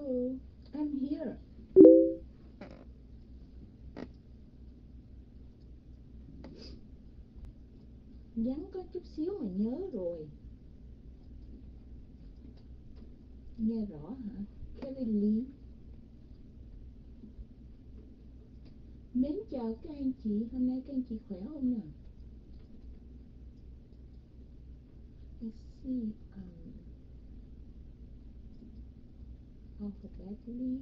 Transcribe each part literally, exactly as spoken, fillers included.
Hello, I'm here. Vắng có chút xíu mà nhớ rồi. Nghe rõ hả? Kelly Lee. Mến chào các anh chị. Hôm nay các anh chị khỏe không nào? Let's see. Um, alphabetically.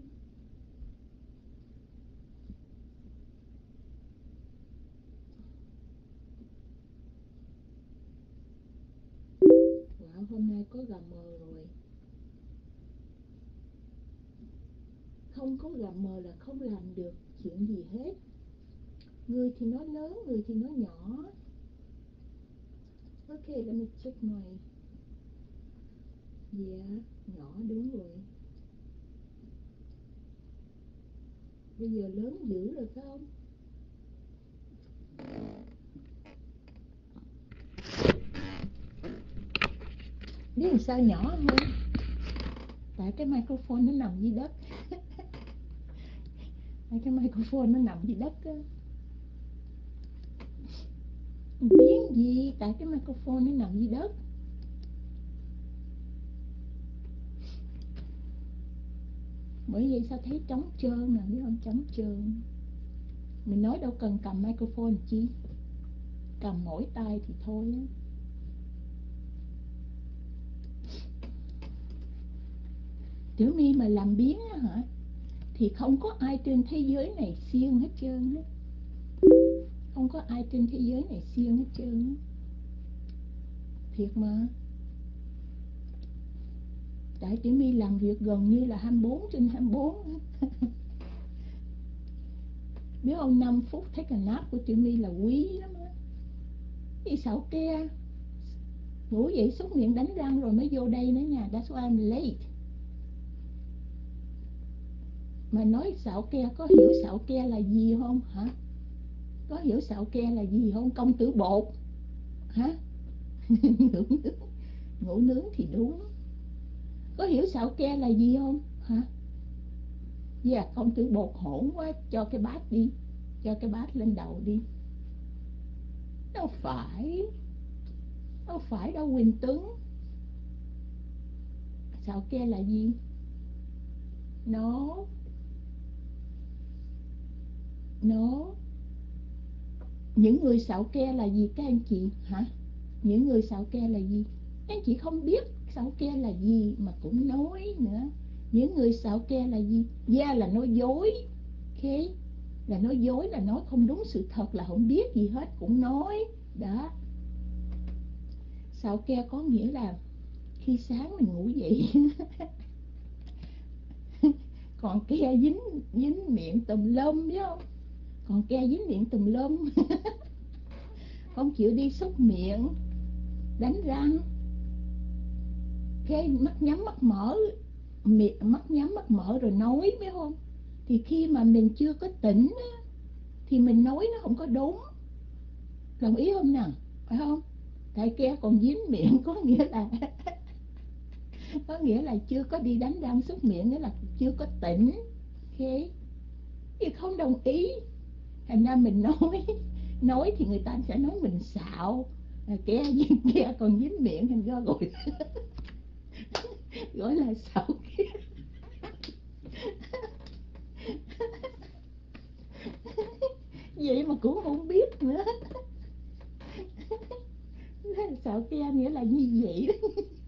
Wow, hôm nay có gà mờ rồi. Không có gà mờ là không làm được chuyện gì hết. Người thì nói lớn, người thì nói nhỏ. Okay, let me check my... Yeah, nhỏ đúng rồi. Bây giờ lớn dữ rồi phải không? Biết làm sao nhỏ không? Tại cái microphone nó nằm dưới đất. Tại cái microphone nó nằm dưới đất á. Biết gì? Tại cái microphone nó nằm dưới đất. Bởi vậy sao thấy trống trơn nè, biết không? Trống trơn. Mình nói đâu cần cầm microphone chi. Cầm mỗi tay thì thôi á. Tiểu My mà làm biến á hả? Thì không có ai trên thế giới này siêng hết trơn á. Không có ai trên thế giới này siêng hết trơn á. Thiệt mà. Tại Tiểu My làm việc gần như là hai mươi bốn trên hai mươi bốn. Biết không, năm phút take a nap của Tiểu My là quý lắm á. Đi xạo ke. Ngủ dậy súc miệng đánh răng rồi mới vô đây nữa nha. That's why I'm late. Mà nói xạo ke, có hiểu xạo ke là gì không hả? Có hiểu xạo ke là gì không? Công tử bột hả? ngủ, nướng. ngủ nướng thì đúng. Có hiểu xạo ke là gì không hả? Dạ yeah, công tử bột hỗn quá. Cho cái bát đi. Cho cái bát lên đầu đi. Đâu phải. Đâu phải đâu Quỳnh Tuấn. Xạo ke là gì? Nó Nó Những người xạo ke là gì các anh chị hả? Những người xạo ke là gì? Các anh chị không biết xạo ke là gì mà cũng nói nữa. Những người xạo ke là gì? Da yeah, là nói dối. Ok, là nói dối, là nói không đúng sự thật, là không biết gì hết cũng nói. Đó. Xạo ke có nghĩa là khi sáng mình ngủ dậy còn ke dính dính miệng tùm lum, biết không? Còn ke dính miệng tùm lum. Không chịu đi xúc miệng, đánh răng, cái mắt nhắm mắt mở, miệng mắt nhắm mắt mở rồi nói, biết không? Thì khi mà mình chưa có tỉnh á, thì mình nói nó không có đúng. Đồng ý không nào? Phải không? Tại ke còn dính miệng có nghĩa là có nghĩa là chưa có đi đánh răng xúc miệng, nghĩa là chưa có tỉnh. Ok, thì không đồng ý. Thành ra mình nói nói thì người ta sẽ nói mình xạo. Ke dính ke còn dính miệng thành ra gọi gọi là xạo ke. Vậy mà cũng không biết nữa. Xạo ke nghĩa là như vậy đó.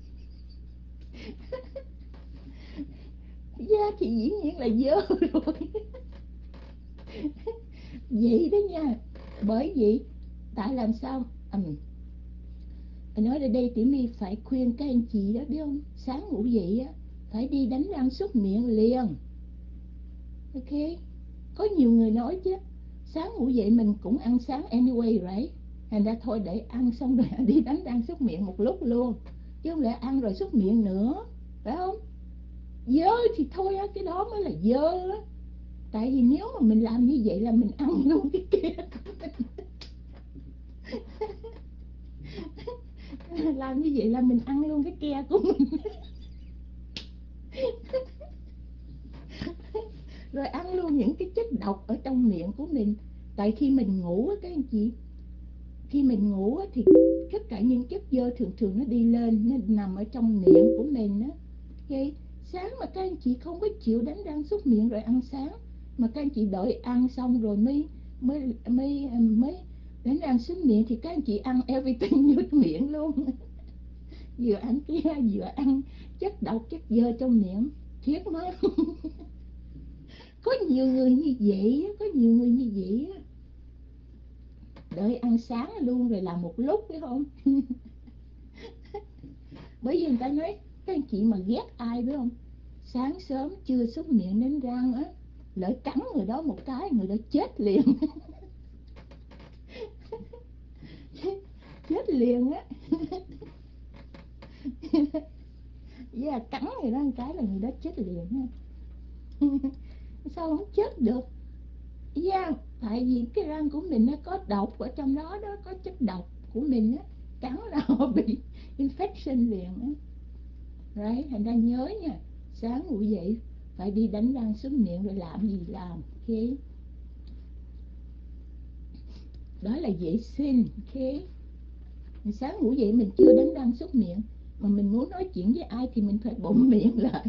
Da thì dĩ nhiên là dơ rồi. Vậy đó nha. Bởi vậy tại làm sao à, nói ở đây Tiểu My phải khuyên các anh chị đó, biết không? Sáng ngủ dậy á, phải đi đánh răng súc miệng liền. Ok. Có nhiều người nói chứ sáng ngủ dậy mình cũng ăn sáng anyway right. Thành ra thôi để ăn xong rồi đi đánh răng súc miệng một lúc luôn, chứ không lẽ ăn rồi súc miệng nữa, phải không? Dơ thì thôi á, cái đó mới là dơ á. Tại vì nếu mà mình làm như vậy là mình ăn luôn cái kia của mình. Làm như vậy là mình ăn luôn cái ke của mình. những cái chất độc ở trong miệng của mình. Tại khi mình ngủ á các anh chị, khi mình ngủ á, thì tất cả những chất dơ thường thường nó đi lên, nó nằm ở trong miệng của mình á. Vậy sáng mà các anh chị không có chịu đánh răng súc miệng rồi ăn sáng, mà các anh chị đợi ăn xong rồi mới mới mới mới đánh răng súc miệng, thì các anh chị ăn everything nhút miệng luôn. Vừa ăn kia vừa ăn chất độc chất dơ trong miệng, thiệt mà. Có nhiều người như vậy, có nhiều người như vậy á, đợi ăn sáng luôn rồi làm một lúc phải không? Bởi vì người ta nói các anh chị mà ghét ai biết không, sáng sớm chưa súc miệng đánh răng á, lỡ cắn người đó một cái người đó chết liền. Chết liền á. Yeah, cắn người đó một cái là người đó chết liền á. Sao không chết được? Yeah, tại vì cái răng của mình nó có độc ở trong đó đó, có chất độc của mình á, cắn là họ bị infection liền á. Right, thành ra nhớ nha, sáng ngủ dậy phải đi đánh răng súc miệng rồi làm gì làm, ok? Đó là vệ sinh, ok? Sáng ngủ dậy mình chưa đánh răng súc miệng mà mình muốn nói chuyện với ai thì mình phải bụng miệng lại.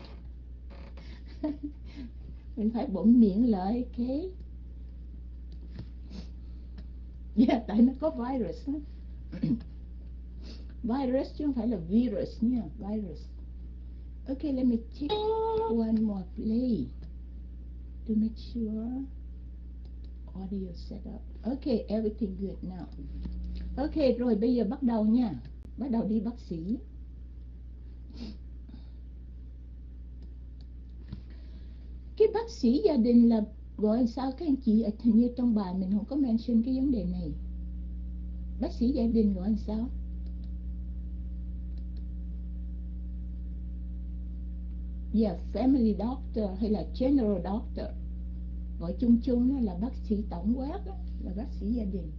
Mình phải bụng miệng lại, ok? Yeah, tại nó có virus đó. Virus chứ không phải là virus nha, virus. Okay, let me check one more play to make sure audio setup. Okay, everything good now. Okay, rồi bây giờ bắt đầu nha. Bắt đầu đi bác sĩ. Cái bác sĩ gia đình là gọi sao các anh chị? Hình như trong bài mình không có mention cái vấn đề này. Bác sĩ gia đình gọi sao? Yeah, family doctor hay là general doctor. Gọi chung chung đó là bác sĩ tổng quát đó, là bác sĩ gia đình.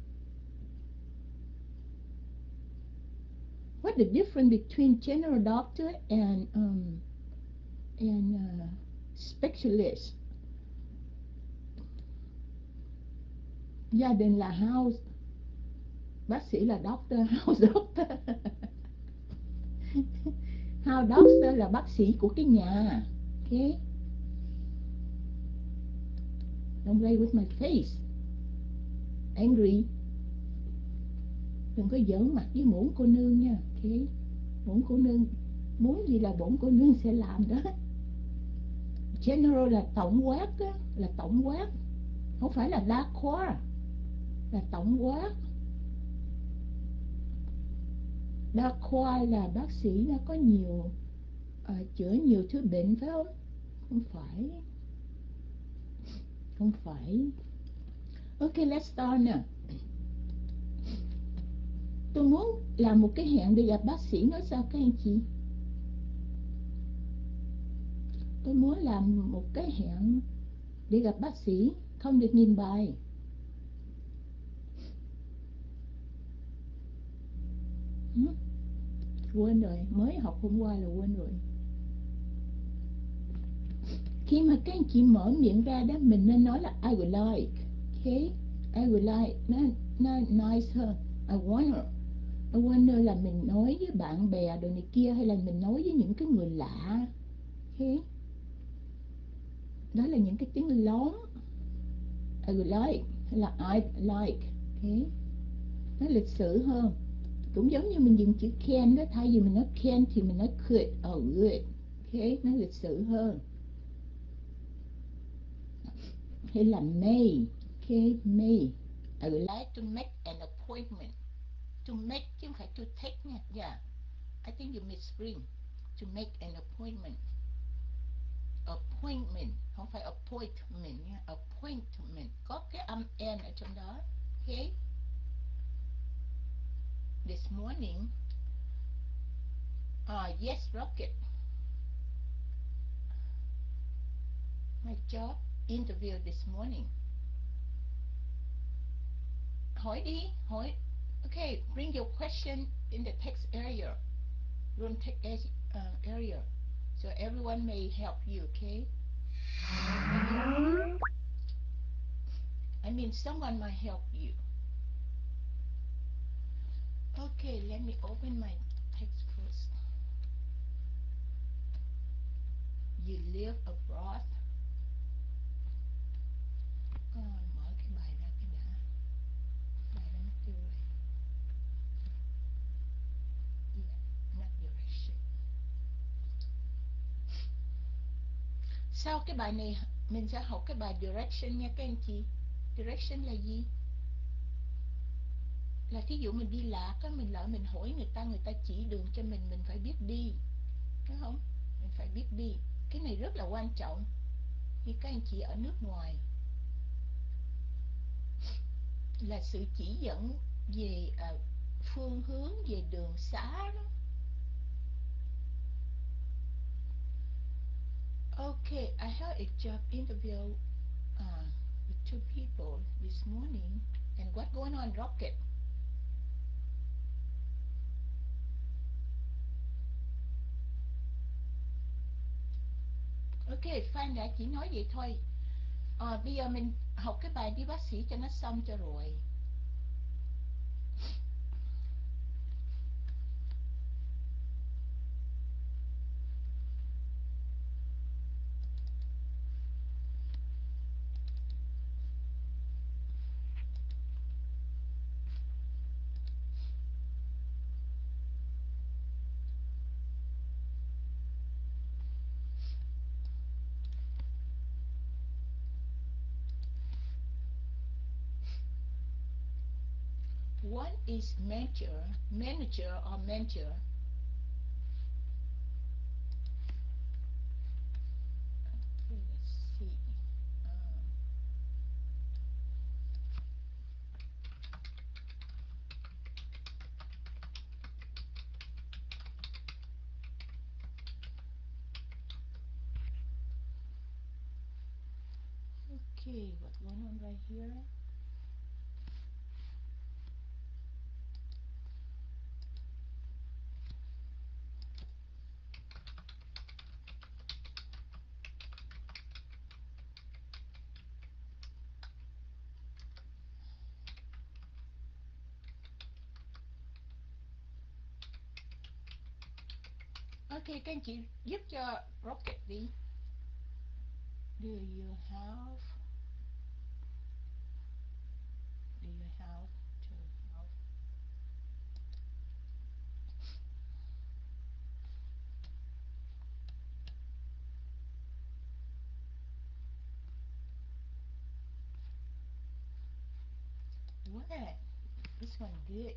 What the difference between general doctor and um, and uh, specialist? Gia đình là house, bác sĩ là doctor, house doctor. House doctor là bác sĩ của cái nhà, okay? Don't play with my face. Angry. Đừng có giỡn mặt với muỗng cô nương nha, okay? Muỗng cô nương muốn gì là bổn cô nương sẽ làm đó. General là tổng quát đó, là tổng quát, không phải là đa khoa, là tổng quát. Đa khoa là bác sĩ nó có nhiều à, chữa nhiều thứ bệnh phải không? Không phải, không phải. Ok, let's start nè. Tôi muốn làm một cái hẹn để gặp bác sĩ, nói sao các anh chị? Tôi muốn làm một cái hẹn để gặp bác sĩ, không được nhìn bài. Ừ? Quên rồi, mới học hôm qua là quên rồi. Khi mà các anh chị mở miệng ra đó, mình nên nói là I would like, okay? I would like, nó, nó nice hơn. I want, I wonder là mình nói với bạn bè đồ này kia, hay là mình nói với những cái người lạ, okay? Đó là những cái tiếng lón. I would like hay là I like, okay? Nó lịch sự hơn. Cũng giống như mình dùng chữ can đó, thay vì mình nói can thì mình nói could or would, okay? Nó lịch sự hơn. Hay là may, okay? May. I would like to make an appointment. To make chứ không phải to take nha. Yeah, I think you misspring. To make an appointment. Appointment, không phải appointment nha. Appointment, có cái âm n ở trong đó, okay? This morning, uh, yes, Rocket. My job interview this morning. Hỏi đi, hỏi. Okay, bring your question in the text area. Room text uh, area. So everyone may help you, okay? I mean, someone might help you. Okay, let me open my text first. You live abroad. Ờ, mở cái bài ra cái đã. Bài đã mất tiêu rồi. Yeah, not direction. Sau cái bài này mình sẽ học cái bài direction nha các anh chị. Direction là gì? Là thí dụ mình đi lạc á, mình lỡ mình hỏi người ta, người ta chỉ đường cho mình, mình phải biết đi, đúng không? Mình phải biết đi. Cái này rất là quan trọng khi các anh chị ở nước ngoài, là sự chỉ dẫn về uh, phương hướng, về đường xá đó. Okay, I had a job interview uh, with two people this morning, and what going on, Rocket? Ok, Phan đã chỉ nói vậy thôi. À, bây giờ mình học cái bài đi bác sĩ cho nó xong cho rồi. One is manager, manager or mentor. Okay, let's see. Um, okay, what's going on right here? Ok, các anh chị giúp cho Rocket đi. Do you have Do you have to have what? This one good.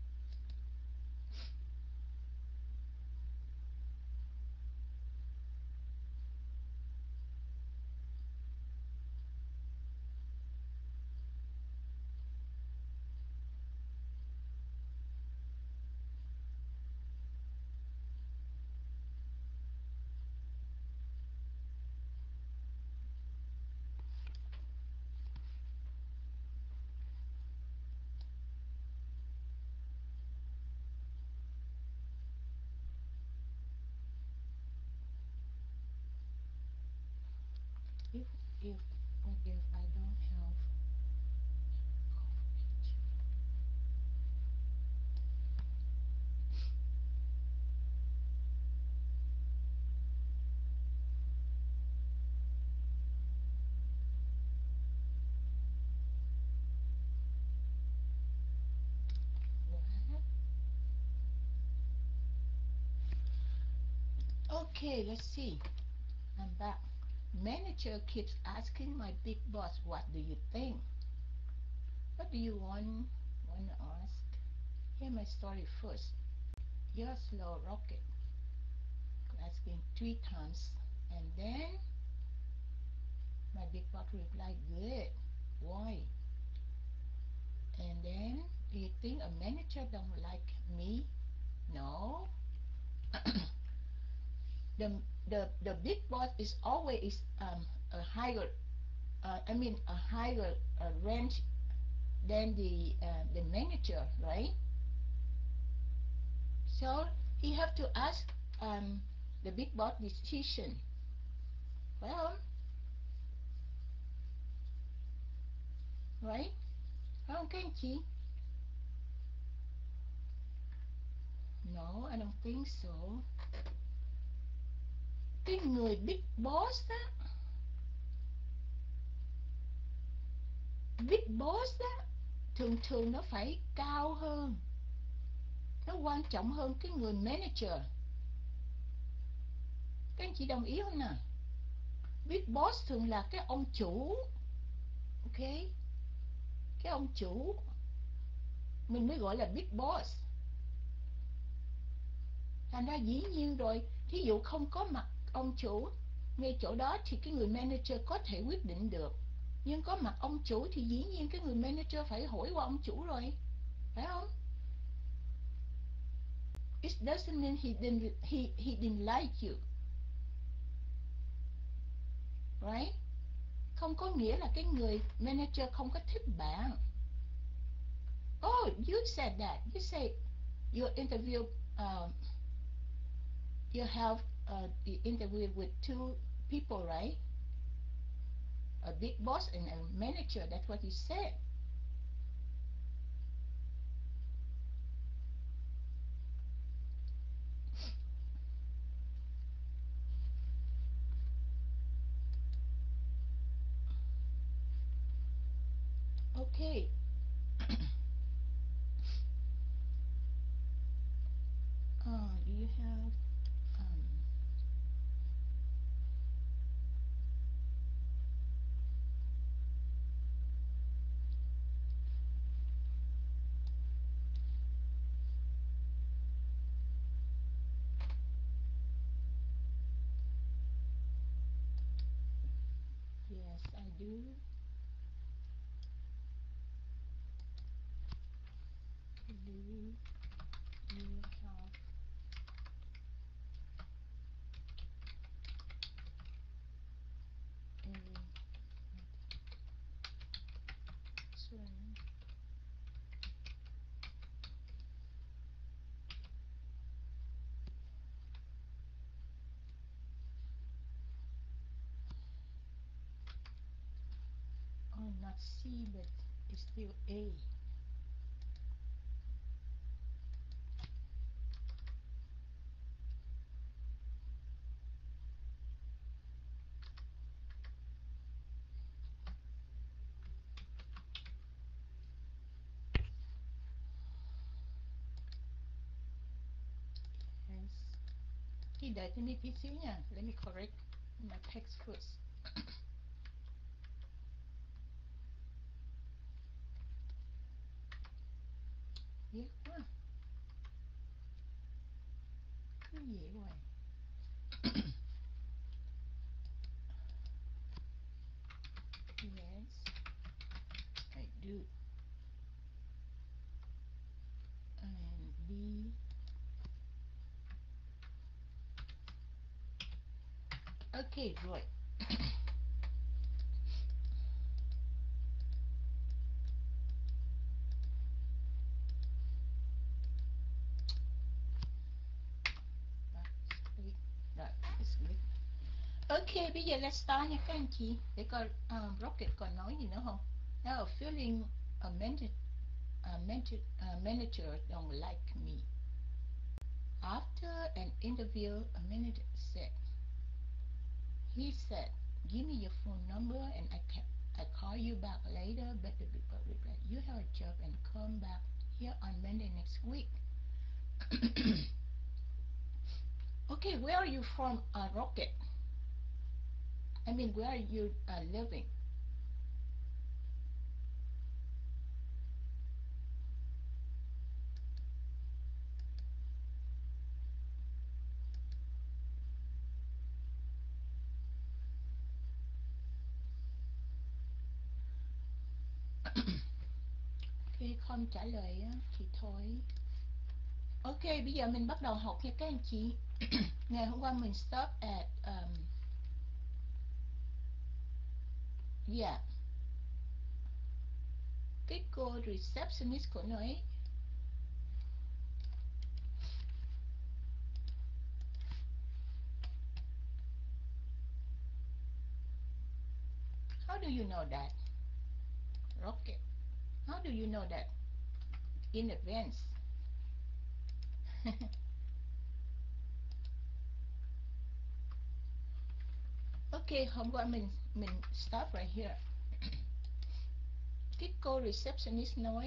If if what if I don't have coverage? What? Okay, let's see. I'm back. Manager keeps asking my big boss, what do you think? What do you want want to ask? Hear my story first. You're slow rocket. Asking three times, and then my big boss replied, good. Why? And then, do you think a manager don't like me? No. the the the big boss is always um, a higher uh, I mean a higher uh, range than the uh, the manager, right? So he have to ask um, the big boss decision. Well, right? Phải không các anh chị? No, I don't think so. Cái người big boss á, big boss á, thường thường nó phải cao hơn, nó quan trọng hơn cái người manager. Các anh chị đồng ý không nào? Big boss thường là cái ông chủ, ok? Cái ông chủ mình mới gọi là big boss. Thành ra dĩ nhiên rồi, thí dụ không có mặt ông chủ ngay chỗ đó thì cái người manager có thể quyết định được. Nhưng có mặt ông chủ thì dĩ nhiên cái người manager phải hỏi qua ông chủ rồi, phải không? It doesn't mean he didn't, he, he didn't like you. Right? Không có nghĩa là cái người manager không có thích bạn. Oh, you said that. You say your interview, uh, you have uh, the interview with two people, right? A big boss and a manager. That's what you said. Okay. uh, do you have um, yes, I do. Do you have a swim? Oh, not C, but it's still A. Yes. Thì đợi cho mình tí xíu nha. Let me correct my text first. Biết quá. Cứ dễ hoài. Yes, I do. And B. Ok, rồi. Rồi, ok, bây giờ let's start nha các anh chị. Để coi um, Rocket còn nói gì nữa không? Now, feeling a manager, a manager, a manager don't like me. After an interview, a manager said, he said, give me your phone number and I can I call you back later. But the people replied, you have a job and come back here on Monday next week. Okay, where are you from, uh, Rocket? I mean, where are you uh, living? Khi không trả lời á, thì thôi. Ok, bây giờ mình bắt đầu học nha các anh chị. Ngày hôm qua mình stop at um, yeah, cái cô receptionist của nó ấy. How do you know that? Rocket. How do you know that in advance? Ok, hôm qua mình mình stop right here. Cái cô receptionist nói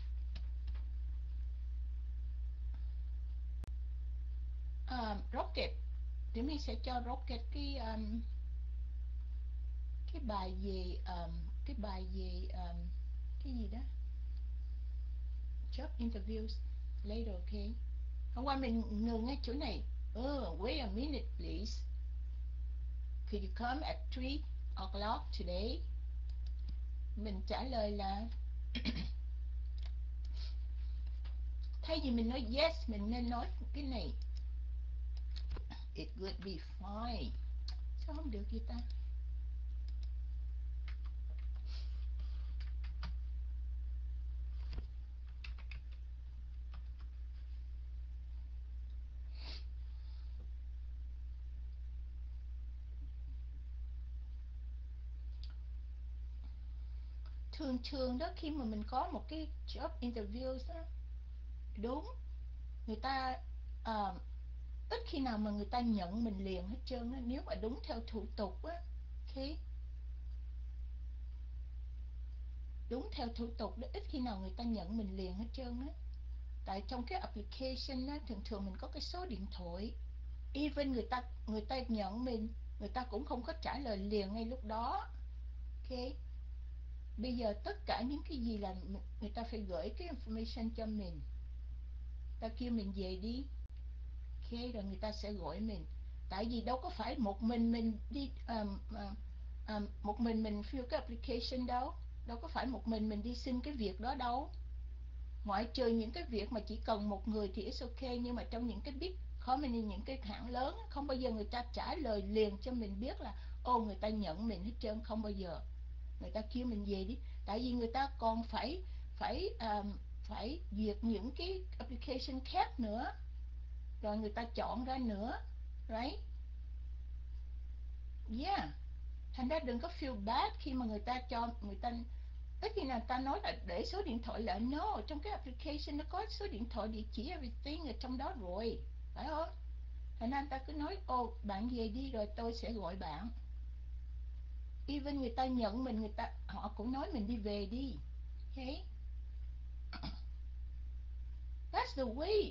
uh, Rocket, thì mình sẽ cho Rocket cái um, cái bài về um, cái bài về um, cái gì đó job interviews later, okay? Hôm qua mình ngừng ngay chỗ này. Oh, wait a minute please. Could you come at three o'clock today? Mình trả lời là thay vì mình nói yes, mình nên nói cái này. It would be fine. Sao không được vậy ta? Thường thường đó, khi mà mình có một cái job interview đó, đúng, người ta uh, ít khi nào mà người ta nhận mình liền hết trơn á, nếu mà đúng theo thủ tục á. Okay. Đúng theo thủ tục đó, ít khi nào người ta nhận mình liền hết trơn á. Tại trong cái application á, thường thường mình có cái số điện thoại. Even người ta người ta nhận mình, người ta cũng không có trả lời liền ngay lúc đó. Ok. Bây giờ tất cả những cái gì là người ta phải gửi cái information cho mình. Ta kêu mình về đi. Ok, rồi người ta sẽ gọi mình. Tại vì đâu có phải một mình mình đi um, um, um, một mình mình fill cái application đâu. Đâu có phải một mình mình đi xin cái việc đó đâu. Ngoại trừ những cái việc mà chỉ cần một người thì it's okay, nhưng mà trong những cái big company, những cái hãng lớn, không bao giờ người ta trả lời liền cho mình biết là ô người ta nhận mình hết trơn, không bao giờ. Người ta kêu mình về đi, tại vì người ta còn phải phải um, phải duyệt những cái application khác nữa, rồi người ta chọn ra nữa, right? Yeah. Thành ra đừng có feel bad khi mà người ta cho người ta. Tất khi nào ta nói là để số điện thoại lại, no, trong cái application nó có số điện thoại, địa chỉ, everything ở trong đó rồi, phải không? Thành ra ta cứ nói, ô, bạn về đi rồi tôi sẽ gọi bạn. Even người ta nhận mình, người ta họ cũng nói mình đi về đi. Okay? That's the way.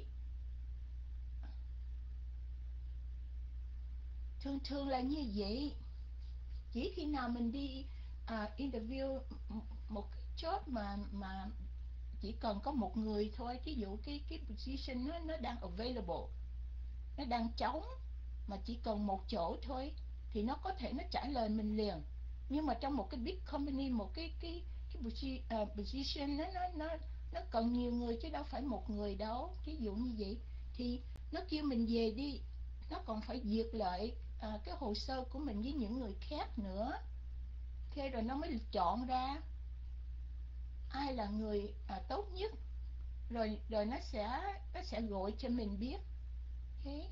Thường thường là như vậy. Chỉ khi nào mình đi uh, interview một cái job mà mà chỉ cần có một người thôi, ví dụ cái cái position nó nó đang available, nó đang trống mà chỉ cần một chỗ thôi, thì nó có thể nó trả lời mình liền. Nhưng mà trong một cái big company, một cái cái cái position nó nó nó nó cần nhiều người chứ đâu phải một người đâu. Ví dụ như vậy thì nó kêu mình về đi, nó còn phải duyệt lại à, cái hồ sơ của mình với những người khác nữa. Thế rồi nó mới chọn ra ai là người à, tốt nhất, rồi rồi nó sẽ nó sẽ gọi cho mình biết. Thế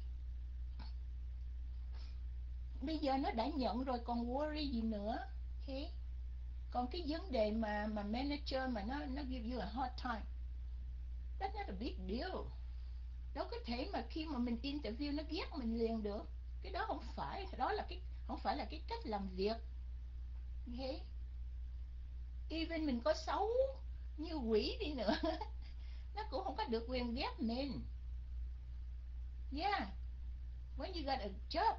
bây giờ nó đã nhận rồi còn worry gì nữa. Okay. Còn cái vấn đề mà mà manager mà nó nó give you a hard time, that's not a big deal. Đâu có thể mà khi mà mình interview nó ghét mình liền được. Cái đó không phải, đó là cái không phải là cái cách làm việc. Okay. Even mình có xấu như quỷ đi nữa nó cũng không có được quyền ghét mình. Yeah. When you got a job,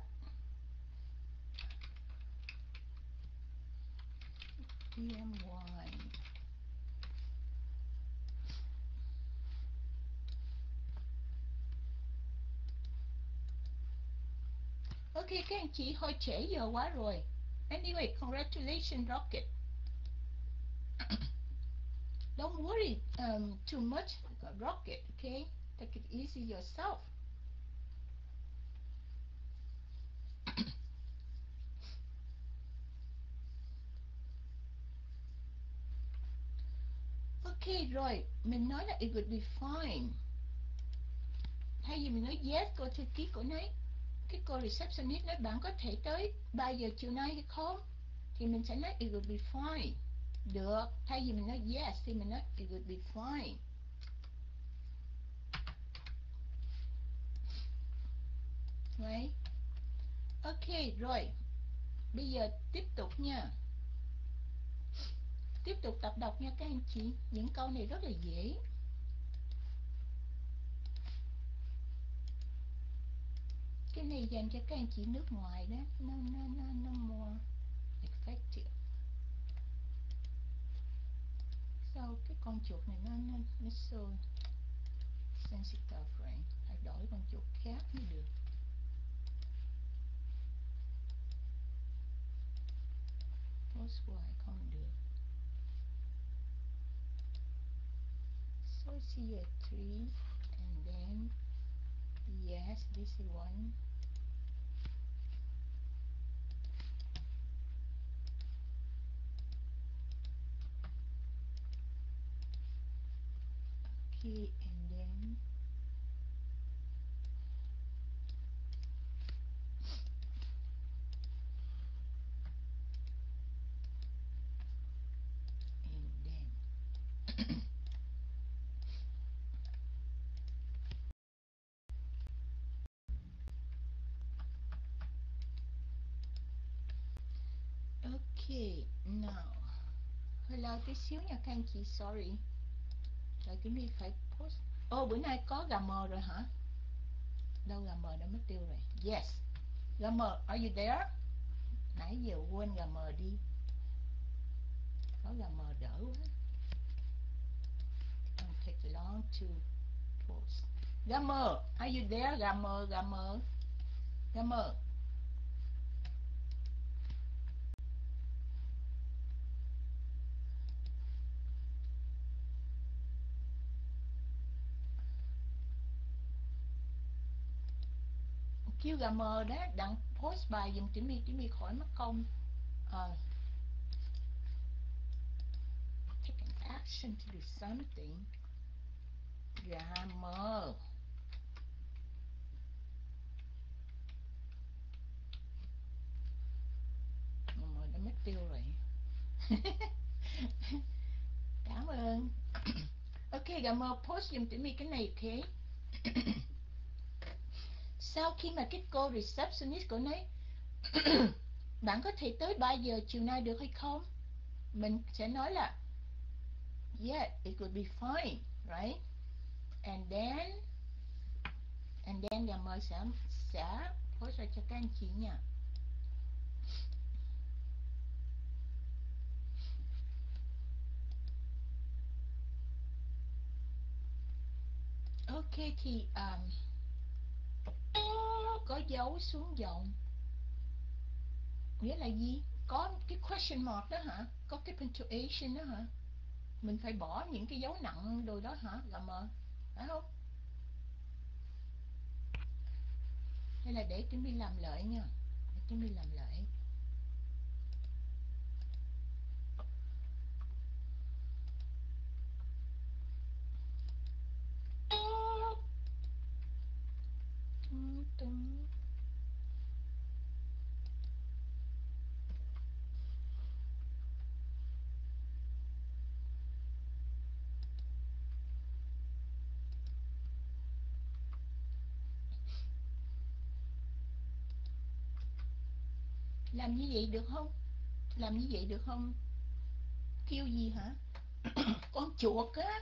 P M Y. Ok, các anh chị hơi trễ giờ quá rồi. Anyway, congratulations Rocket. Don't worry um, too much, Rocket, okay? Take it easy yourself. Ok, rồi, mình nói là it would be fine. Thay vì mình nói yes, cô thư ký của nói, cái cô receptionist nói bạn có thể tới ba giờ chiều nay hay không? Thì mình sẽ nói it would be fine. được, thay vì mình nói yes thì mình nói it would be fine. Right? Ok, rồi. Bây giờ tiếp tục nha. Tiếp tục tập đọc nha các anh chị. Những câu này rất là dễ. Cái này dành cho các anh chị nước ngoài đó. No, no, no, no more effective. Sao cái con chuột này nó nó nó so sensitive right? Phải đổi con chuột khác mới được. Post hoài không được. Society and then yes, this is one. Okay, and then and then okay, now hơi lâu tí xíu nha các anh chị, sorry. Rồi cái này phải post. Ồ, oh, bữa nay có gà mờ rồi hả? Đâu gà mờ đã mất tiêu rồi. Yes. Gà mờ, are you there? Nãy giờ quên gà mờ đi. Có gà mờ đỡ quá. Don't take long to post. Gà mờ, are you there? Gà mờ, gà mờ. Gà mờ. Kêu gà mờ đó, đặng post bài dùm Tiểu My, Tiểu My khỏi mất công. Uh, take an action to do something. Gà mờ. Gà mờ đã mất tiêu rồi. Cảm ơn. Ok, gà mờ post dùm Tiểu My cái này, ok. Sau khi mà cái cô receptionist của nói bạn có thể tới ba giờ chiều nay được hay không? Mình sẽ nói là yeah, it would be fine, right? And then and then gà mờ sẽ sẽ post ra cho các anh chị nha. Ok thì um, có dấu xuống giọng nghĩa là gì? Có cái question mark đó hả? Có cái punctuation đó hả? Mình phải bỏ những cái dấu nặng đồ đó hả? Gà mờ, phải không? Hay là để Tiểu My làm lại nha. Để Tiểu My làm lại. Làm như vậy được không? Làm như vậy được không? Kêu gì hả? Con chuột á.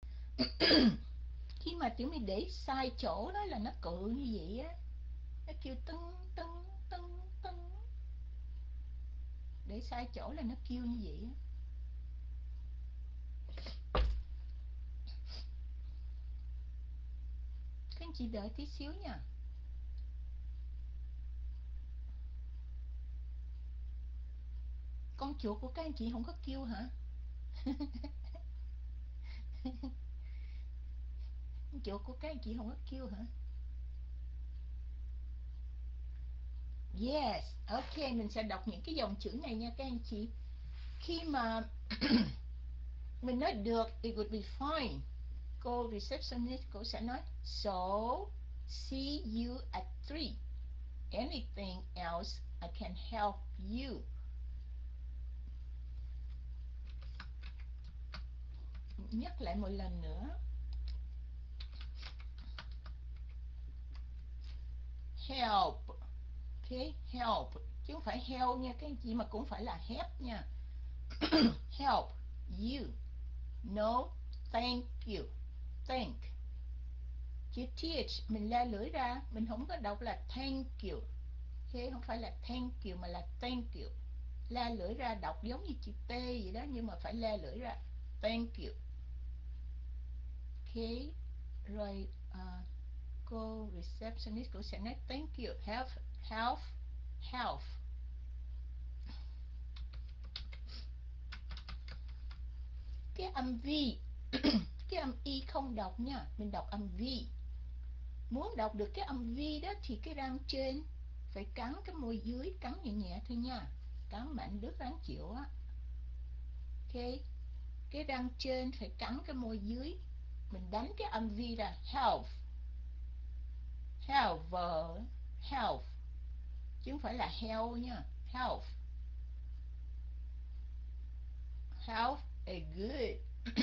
Khi mà Tiểu My để sai chỗ đó là nó cự như vậy á. Nó kêu tưng tưng tưng tưng. Để sai chỗ là nó kêu như vậy á. Các anh chị đợi tí xíu nha. Con chuột của các anh chị không có kêu hả? Con chuột của các anh chị không có kêu hả? Yes, ok, mình sẽ đọc những cái dòng chữ này nha các anh chị. Khi mà mình nói được, it would be fine. Cô receptionist cô sẽ nói so, see you at three. Anything else I can help you? nhắc lại một lần nữa. Help. Okay, help. Chứ không phải help nha các anh chị, mà cũng phải là help nha. Help you. No, thank you. Thank. Chữ th mình la lưỡi ra, mình không có đọc là thank you. Okay, không phải là thank you mà là thank you. La lưỡi ra đọc giống như chữ T vậy đó, nhưng mà phải la lưỡi ra. Thank you. Okay, rồi uh, cô receptionist cũng sẽ nói thank you. Help, help, help. Cái âm V, cái âm Y không đọc nha, mình đọc âm V. Muốn đọc được cái âm V đó thì cái răng trên phải cắn cái môi dưới, cắn nhẹ nhẹ thôi nha. Cắn mạnh đứt ráng chịu á. Ok, cái răng trên phải cắn cái môi dưới. Mình đánh cái âm V ra. Health. Health, health. Chứ không phải là health nha. Health. Health a good.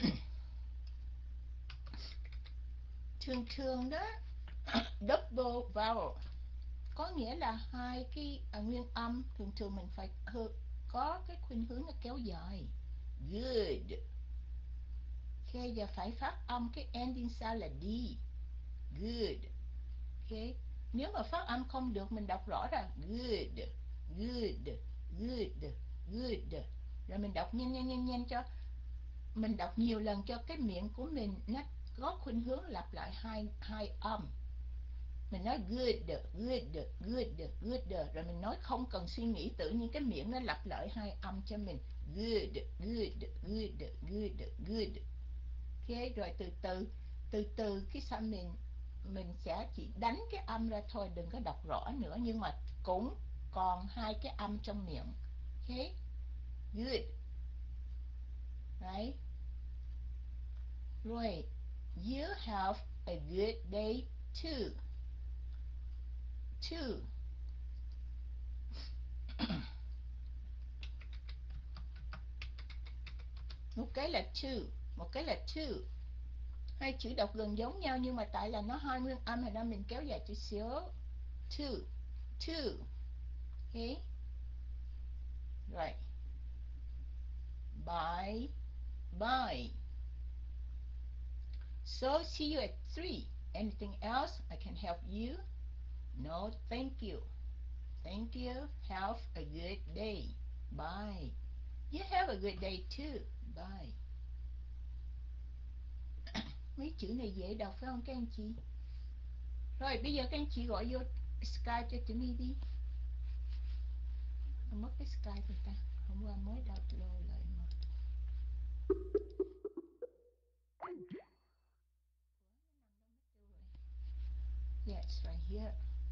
Thường thường đó, double vowel có nghĩa là hai cái à, nguyên âm, thường thường mình phải có cái khuynh hướng là kéo dài. Good. Ok, giờ phải phát âm cái ending sound là D. Good. Ok, nếu mà phát âm không được mình đọc rõ ra good, good, good, good. Rồi mình đọc nhanh nhanh nhanh nhanh cho mình đọc nhiều lần cho cái miệng của mình nó có khuynh hướng lặp lại hai hai âm. Mình nói good, good, good, good, rồi mình nói không cần suy nghĩ, tự nhiên cái miệng nó lặp lại hai âm cho mình. Good, good, good, good, good. Ok, rồi từ từ, từ từ cái sau mình mình sẽ chỉ đánh cái âm ra thôi, đừng có đọc rõ nữa, nhưng mà cũng còn hai cái âm trong miệng. Ok, good. Right. Rồi, you have a good day too. Too. Một cái là to, một cái là to. Hai chữ đọc gần giống nhau nhưng mà tại là nó hai nguyên âm thì nên mình kéo dài chút xíu. To, to. Okay. Right. Bye, bye. So see you at three. Anything else I can help you? No, thank you. Thank you. Have a good day. Bye. You have a good day too. Bye. Mấy chữ này dễ đọc phải không các anh chị? Rồi bây giờ các anh chị gọi vô Skype cho Tụi My đi. Mất cái Skype người ta. Hôm qua mới download lại mà. Yes, right here.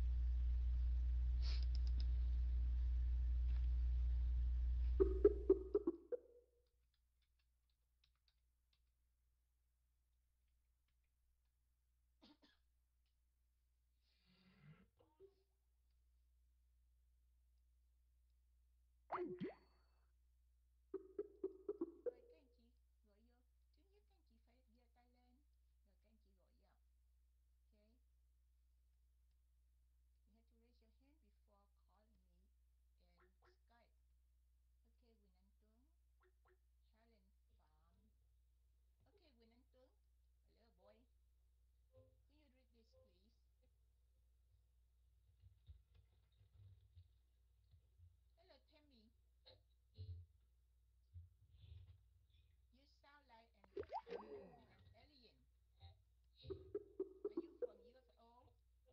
Rồi các anh chị gọi vô. Thứ nhất các anh chị phải giơ tay lên, rồi các anh chị gọi vô. Okay. You have to raise your hand before calling me in Skype. Okay, Quỳnh Anh Tuấn, Helen Phạm. Okay, Quỳnh Anh Tuấn, a little boy. Can you read this, please? Hello, Tammy. You sound like an, an alien. Are you from U F O?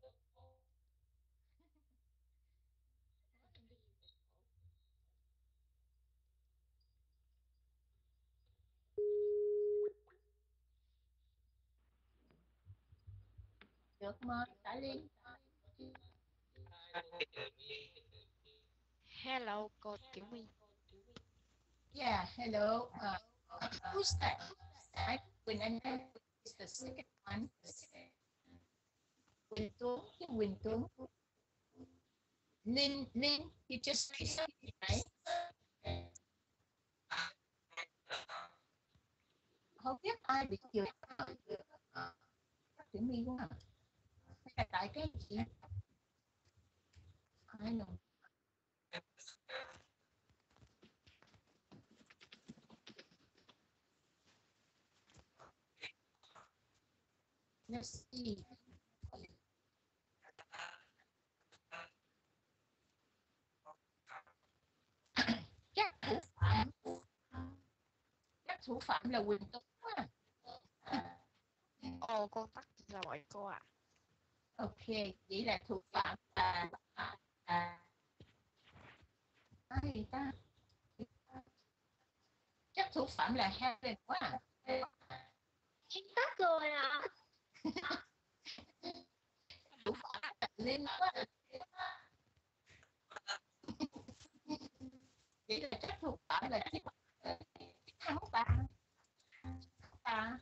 Được mà, Tạ Liên. Hello, cô Tiểu My. Yeah, hello. Uh, who's that? I Quỳnh Anh is the second one. Quỳnh Tuấn, Quỳnh Tuấn. Linh, Linh, you just say something, right? không biết ai bị chửi Diễm My quá à. Hay là tại cái gì ai know. Let's see. Chắc thủ phạm chắc thủ phạm là Quỳnh Tuấn quá. Ồ, con tắt rồi cô ạ. À. Ok, chỉ là thủ phạm là à, à, ai ta? Chắc thủ phạm là Helen quá à. Chị tắt rồi ạ. À. Thủ phạm là Linh quá à. Chỉ là chắc thủ phạm là Chiếc Thắng ta. Ta.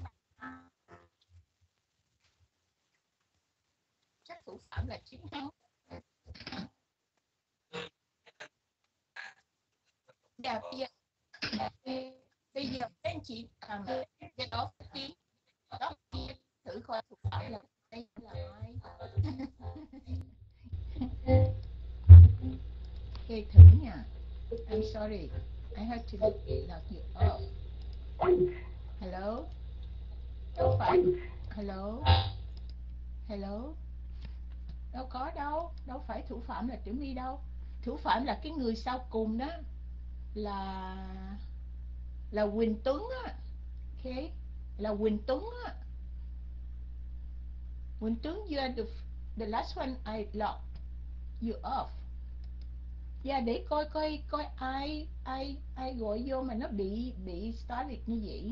Chắc thủ phạm là Chiến Thắng. Dạ, bây giờ, bây giờ các anh chị làm cái đó tiếng đó thử coi thủ phạm là đây là ai. Okay, thử nha. I'm sorry, I have to look you up. Hello, đâu phải. Hello, hello, đâu có đâu, đâu phải thủ phạm là Tiểu My đâu. Thủ phạm là cái người sau cùng đó, là là Quỳnh Tuấn á. Ok, là Quỳnh Tuấn á. Quỳnh Tuấn, you are the, the last one I locked you off. Dạ, để coi coi coi ai ai ai gọi vô mà nó bị bị started như vậy.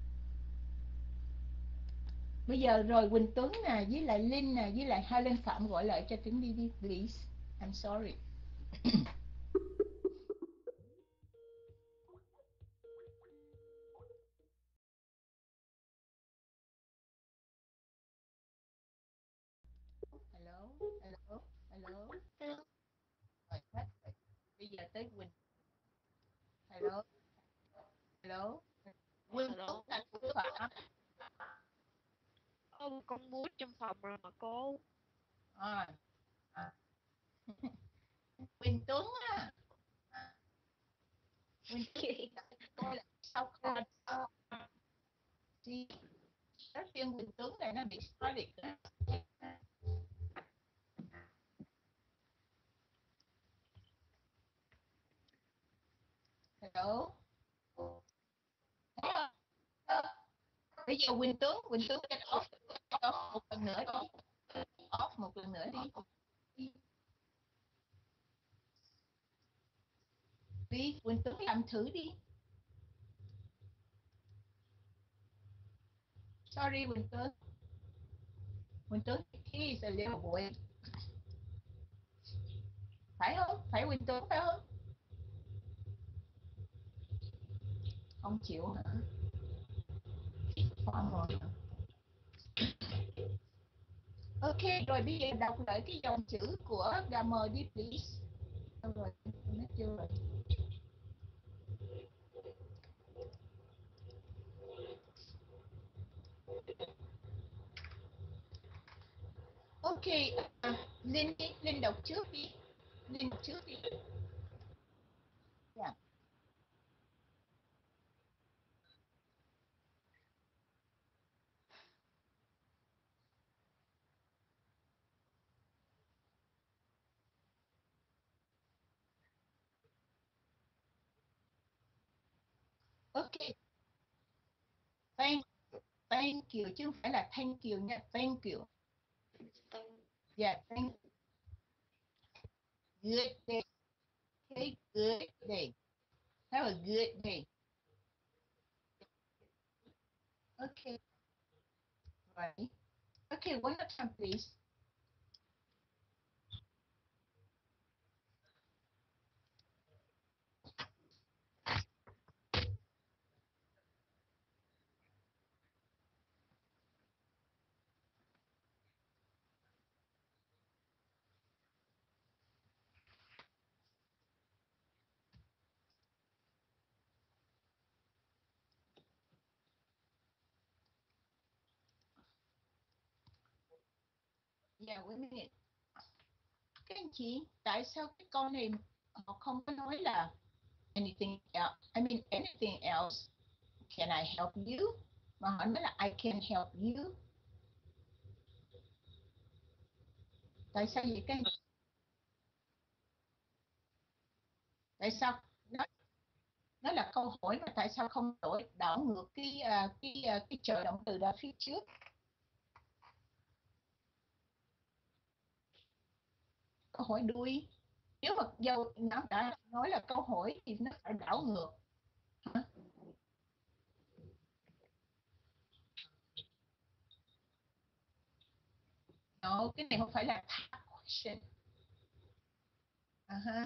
Bây giờ rồi Quỳnh Tuấn nè, với lại Linh nè, với lại Helen Phạm gọi lại cho tiếng đi đi please. I'm sorry. Hello, hello, hello. Hello. Rồi hết rồi. Bây giờ tới Quỳnh. Hello, hello. Quỳnh Tuấn là thủ phạm. Ô, con muốn trong phòng rồi mà cô. À. À. Quỳnh Tuấn á. Quỳnh Tuấn tôi là sau con. Thì giáo viên Quỳnh Tuấn này nó bị started. Hello. Hello. Bây giờ Quỳnh Tuấn, Quỳnh Tuấn get off, off một lần nữa đi. Off một lần nữa đi. Đi, Quỳnh Tuấn làm thử đi. Sorry Quỳnh Tuấn. Quỳnh Tuấn, he is a little boy. Phải không? Phải Quỳnh Tuấn phải không? Không chịu hả? Không rồi. Ok, rồi bây giờ đọc lại cái dòng chữ của Gamer đi please. Đâu rồi, nó chưa rồi. Ok, à, Linh đi, Linh đọc trước đi. Linh đọc trước đi. Yeah. Ok. Thank, thank you chứ không phải là thank you nha. Thank you. Yeah, thank you. Good day. Okay, good day. Have a good day. Okay. Right. Okay, one more time, please. Yeah, wait a minute. Các anh chị, tại sao cái câu này họ không có nói là anything else? I mean anything else? Can I help you? Mà họ nói là I can help you. Tại sao vậy các anh? Tại sao nó nó là câu hỏi mà tại sao không đổi đảo ngược cái uh, cái uh, cái trợ động từ ra phía trước? Câu hỏi đuôi. Nếu mà dâu nó đã nói là câu hỏi thì nó phải đảo ngược. Hả? No, cái này không phải là question. Uh-huh.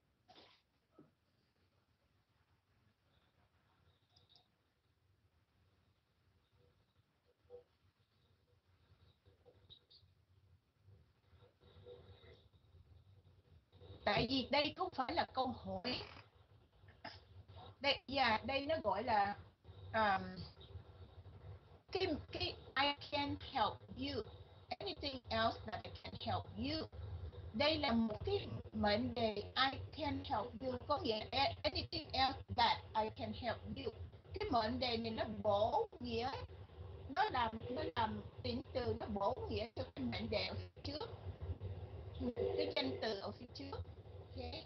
Tại vì đây không phải là câu hỏi. Đây, yeah, đây nó gọi là um, cái, cái I can help you. Anything else that I can help you. Đây là một cái mệnh đề I can help you, có nghĩa anything else that I can help you. Cái mệnh đề này nó bổ nghĩa, nó làm nó làm tính từ, nó bổ nghĩa cho cái mệnh đề ở phía trước, cái danh từ ở phía trước. Okay.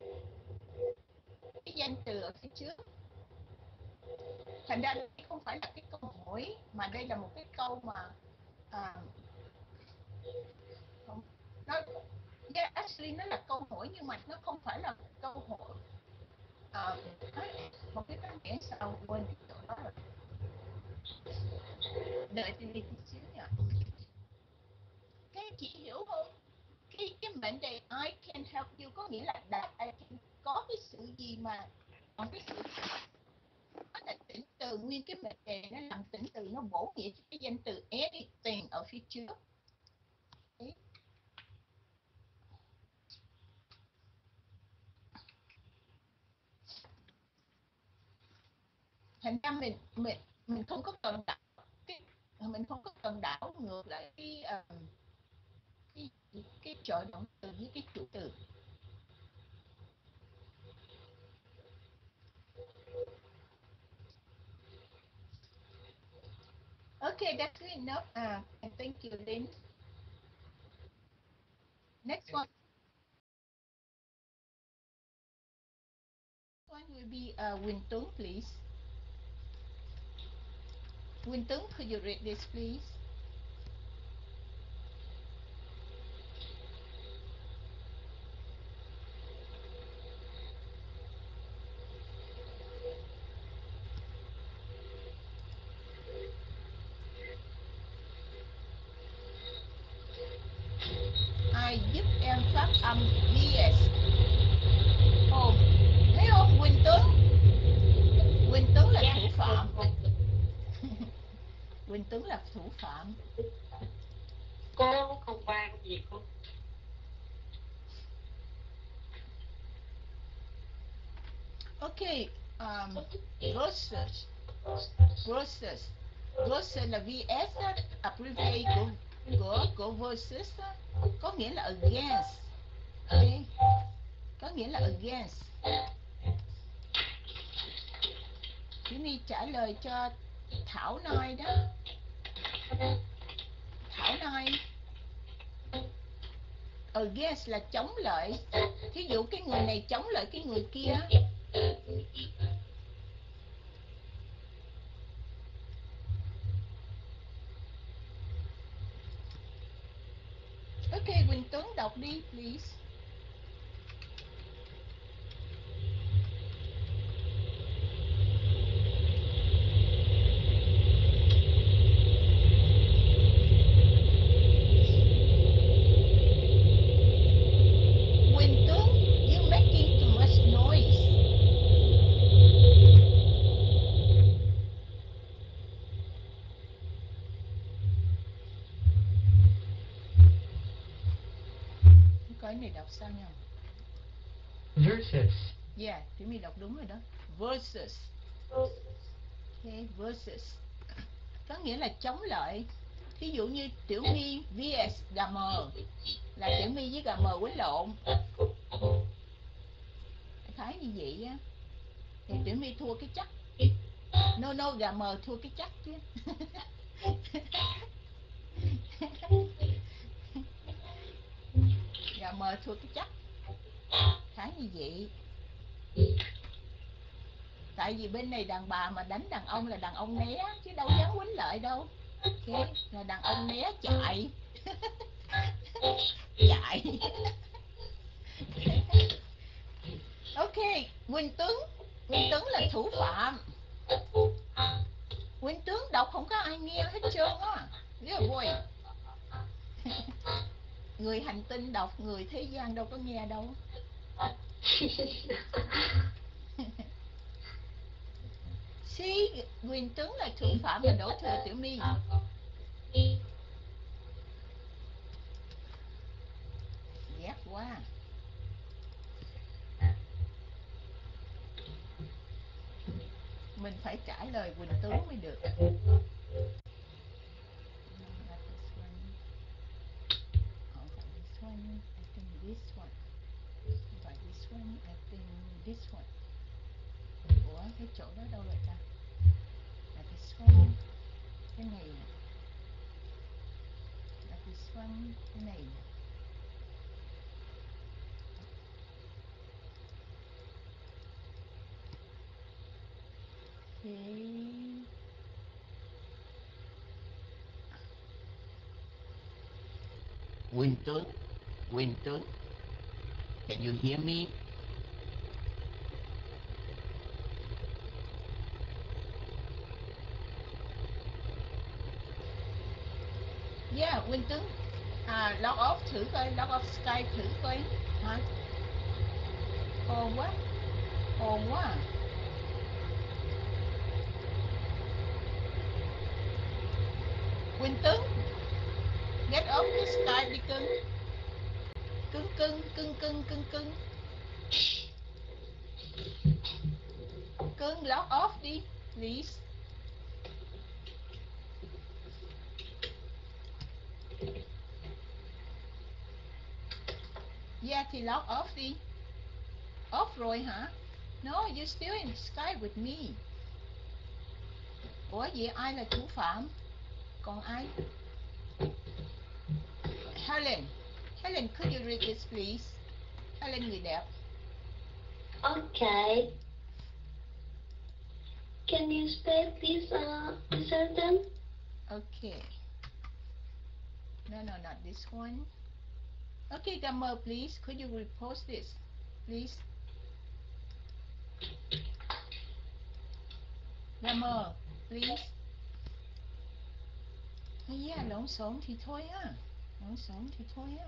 Cái danh từ ở phía trước. Thành ra đây không phải là cái câu hỏi, mà đây là một cái câu mà à, nó yeah, actually nó là câu hỏi nhưng mà nó không phải là câu hỏi. À, một cái cách nghĩa sao quên cái chỗ đó rồi. Đợi tôi đi tí xíu nha. Các chị hiểu không? Cái cái mệnh đề I can help you có nghĩa là that I can, có cái sự gì mà có cái sự nó là tính từ, nguyên cái mệnh đề nó làm tính từ, nó bổ nghĩa cho cái danh từ anything ở phía trước. Đấy. Thành ra mình mình mình không có cần đảo cái mình không có cần đảo ngược lại cái uh, cái cái trợ động từ với cái chủ từ. Okay, that's good enough. Uh, and thank you, Lynn. Next one. One will be uh, Win Tuấn, please. Win Tuấn, could you read this, please? Ai giúp em phát âm yes. Ồ, thấy không Quỳnh Tuấn? Quỳnh Tuấn là thủ phạm. Quỳnh Tuấn là thủ phạm. Cô không quan gì cô. Okay, um, versus. Versus. Versus là vs đó, abbreviate của của của versus đó, có nghĩa là against. Okay. Có nghĩa là against. Chị My trả lời cho Thảo Noi đó. Thảo Noi. Against là chống lại. Thí dụ cái người này chống lại cái người kia. Okay, Quỳnh Tuấn đọc đi, please. Quỳnh Tuấn, you're making too much noise. Cái này đọc sao nhỉ? Versus. Yeah, thì mình đọc đúng rồi đó. Versus. Okay, versus. Có nghĩa là chống lại. ví dụ như Tiểu My vs gà mờ là Tiểu My với gà mờ quýnh lộn, thấy như vậy á thì Tiểu My thua cái chắc. No no, gà mờ thua cái chắc chứ. Gà mờ thua cái chắc, thấy như vậy. Tại vì bên này đàn bà mà đánh đàn ông là đàn ông né chứ đâu dám quýnh lợi đâu. Ok, là đàn ông né chạy. Chạy. Ok, Quỳnh Tuấn. Quỳnh Tuấn là thủ phạm. Quỳnh Tuấn đọc không có ai nghe hết trơn á. Good boy. Người hành tinh đọc, người thế gian đâu có nghe đâu. See, Quỳnh Tuấn là thủ phạm và đổ thừa Tiểu My. Ghét quá. Mình phải trả lời Quỳnh Tuấn mới được. One, I think this one. By this one, I think this one. Ủa, cái chỗ đó đâu rồi ta? Là this one, cái này nè. Là this one, cái này nè. Okay. Winter, Winter, can you hear me? Yeah, Winter. À, log off thử coi, log off Skype thử coi. Hả? Ồn quá. Ồn quá. Winter, get off the Skype đi cưng. Cưng cưng cưng cưng cưng cưng. Cưng log off đi, please. Yeah, thì log off đi. Off rồi hả? No, you're still in Skype with me. Ủa vậy ai là thủ phạm? Còn ai? Helen. Helen, could you read this please? Helen người đẹp. Okay. Can you spell this uh, sentence? Okay. No, no, not this one. Okay, Gamer, please, could you repost this, please? Gamer, please. Yeah, lộn xộn thì thôi á. Lộn xộn thì thôi á.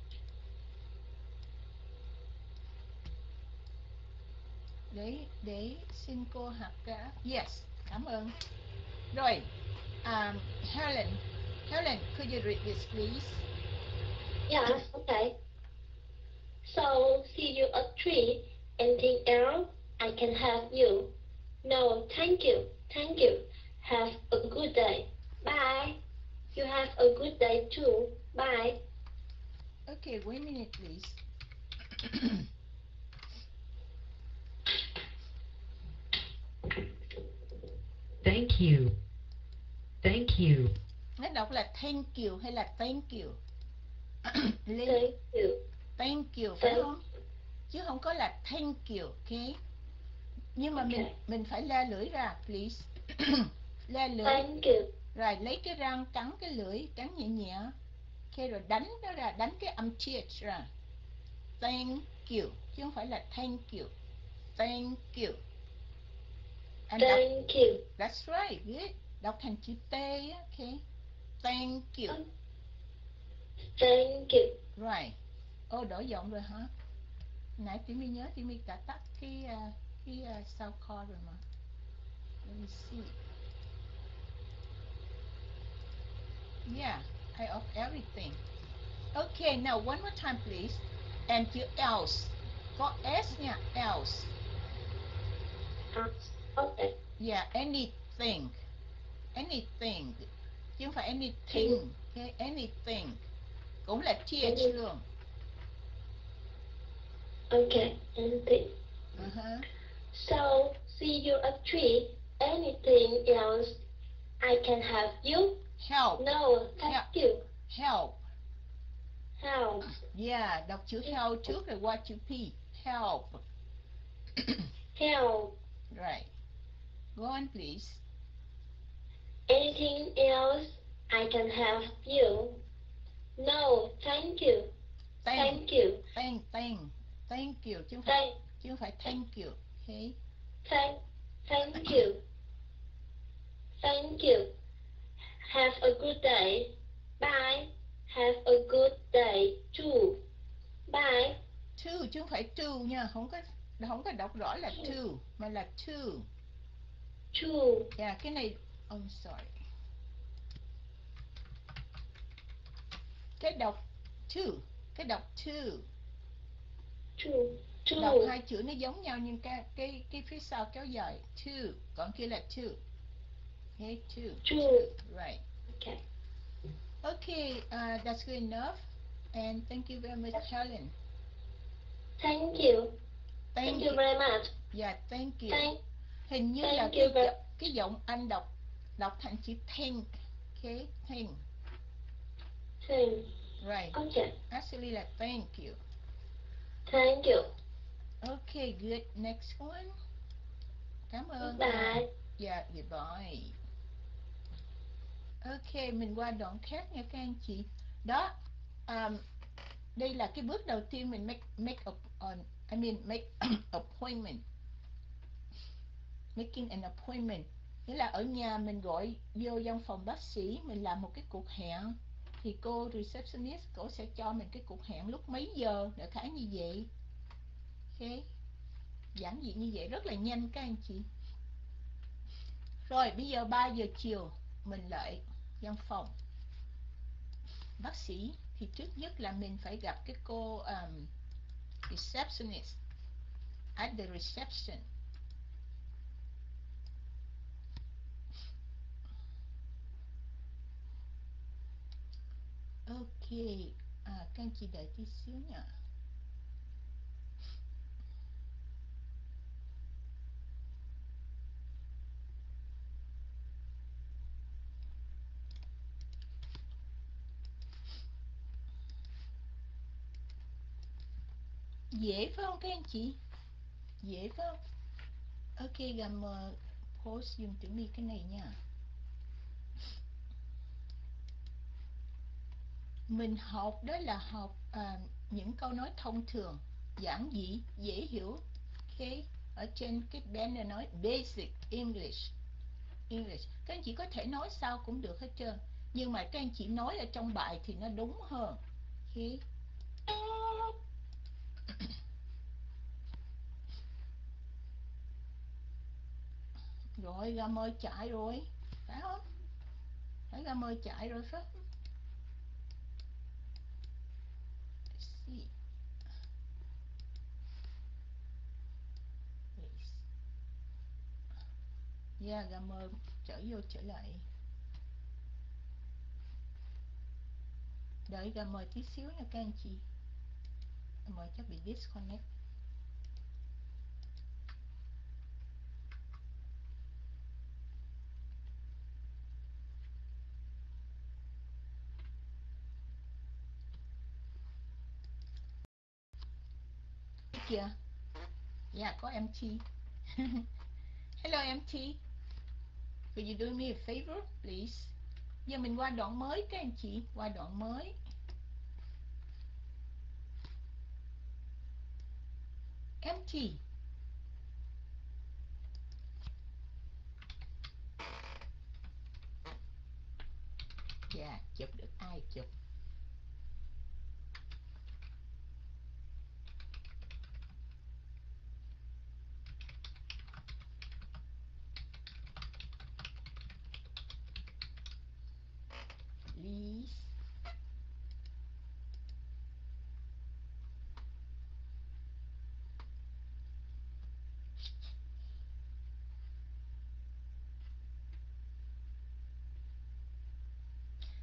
Để, để xin cô học cả. Yes, cảm ơn. Rồi, um, Helen, Helen, could you read this, please? Yes, okay. So, see you at three. Anything else? I can help you. No, thank you. Thank you. Have a good day. Bye. You have a good day too. Bye. Okay, wait a minute, please. Thank you. Thank you. Nó đọc là thank you hay là thank you? Linh, Thank you. thank you phải Thank không? Chứ không có là thank you, ok? Nhưng mà Okay. mình mình phải le lưỡi ra, please. Le lưỡi. Thank you. Rồi lấy cái răng cắn cái lưỡi, cắn nhẹ nhẹ. Ok, rồi đánh nó ra, đánh cái âm th ra. Thank you, chứ không phải là thank you. Thank you. And đọc, Thank you. that's right, good. Đọc thành chữ T á, ok. Thank you. Thank you. Right. Ô, đổi giọng rồi hả? Nãy Tiểu My nhớ Tiểu My đã tắt cái uh, cái uh, sound call rồi mà. Let me see. Yeah, I off everything. Okay, now one more time please. And chữ else. Có S nha, else. Okay. Yeah, anything. Anything. chứ không phải anything. Okay, anything cũng là th luôn. Okay, anything. Uh-huh. So, see you at three. Anything else I can help you? Help. No, thank Help. you. Help. Help. Yeah, đọc chữ help trước rồi qua chữ P. Help. Help. Right. Go on, please. Anything else I can help you? No, thank you. Thank. Thank you. Thank, thank. Thank you. Chứ không phải, Thank. chứ không phải thank you. Okay. Thank. Thank you. Thank you. Have a good day. Bye. Have a good day too. Bye. To chứ không phải to nha, không có không có đọc rõ là to mà là to. Two. Yeah, cái này I'm sorry. Cái đọc to, cái đọc to. Two. Two. Đọc hai chữ nó giống nhau nhưng cái cái cái phía sau kéo dài to, còn kia là to. Okay, to. Two. Right. Okay. Okay, uh, that's good enough. And thank you very much, Helen. Thank you. Thank, Thank you very much. Yeah, thank you. Thank. Hình như thank là you cái, very- giọng, cái giọng Anh đọc đọc thành chữ thank. Okay, thank. Thank. Right. Okay. Actually là thank you. Thank you. Okay, good. Next one. Cảm ơn. Bye. Yeah, goodbye. Ok, mình qua đoạn khác nha các anh chị. Đó, um, đây là cái bước đầu tiên mình make make a, uh, I mean make appointment. Making an appointment. Nghĩa là ở nhà mình gọi vô văn phòng bác sĩ, mình làm một cái cuộc hẹn. Thì cô receptionist cô sẽ cho mình cái cuộc hẹn lúc mấy giờ, đại khái như vậy. Ok, giản dị như vậy, rất là nhanh các anh chị. Rồi bây giờ ba giờ chiều mình lại văn phòng bác sĩ. Thì trước nhất là mình phải gặp cái cô um, receptionist at the reception. Ok, à, các anh chị đợi tí xíu nha. Dễ phải không các anh chị? Dễ phải không? Ok, gầm uh, post dùng chữ mi cái này nha. Mình học đó là học uh, những câu nói thông thường, giản dị, dễ hiểu. Ok, ở trên cái banner nói basic English. English. Các anh chị có thể nói sao cũng được hết trơn. Nhưng mà các anh chị nói ở trong bài thì nó đúng hơn. Ok. Rồi, gà mời chạy rồi. Phải không? Phải gà mời chạy rồi phải không? Let's see. Yeah, gà mời trở vô trở lại. Đợi gà mời tí xíu nha các anh chị. Gà mời chắc bị disconnect. Kìa. Yeah, có em tê. Hello em tê. Could you do me a favor, please? Giờ mình qua đoạn mới các anh chị. Qua đoạn mới. em tê. Yeah, chụp được ai chụp. Please.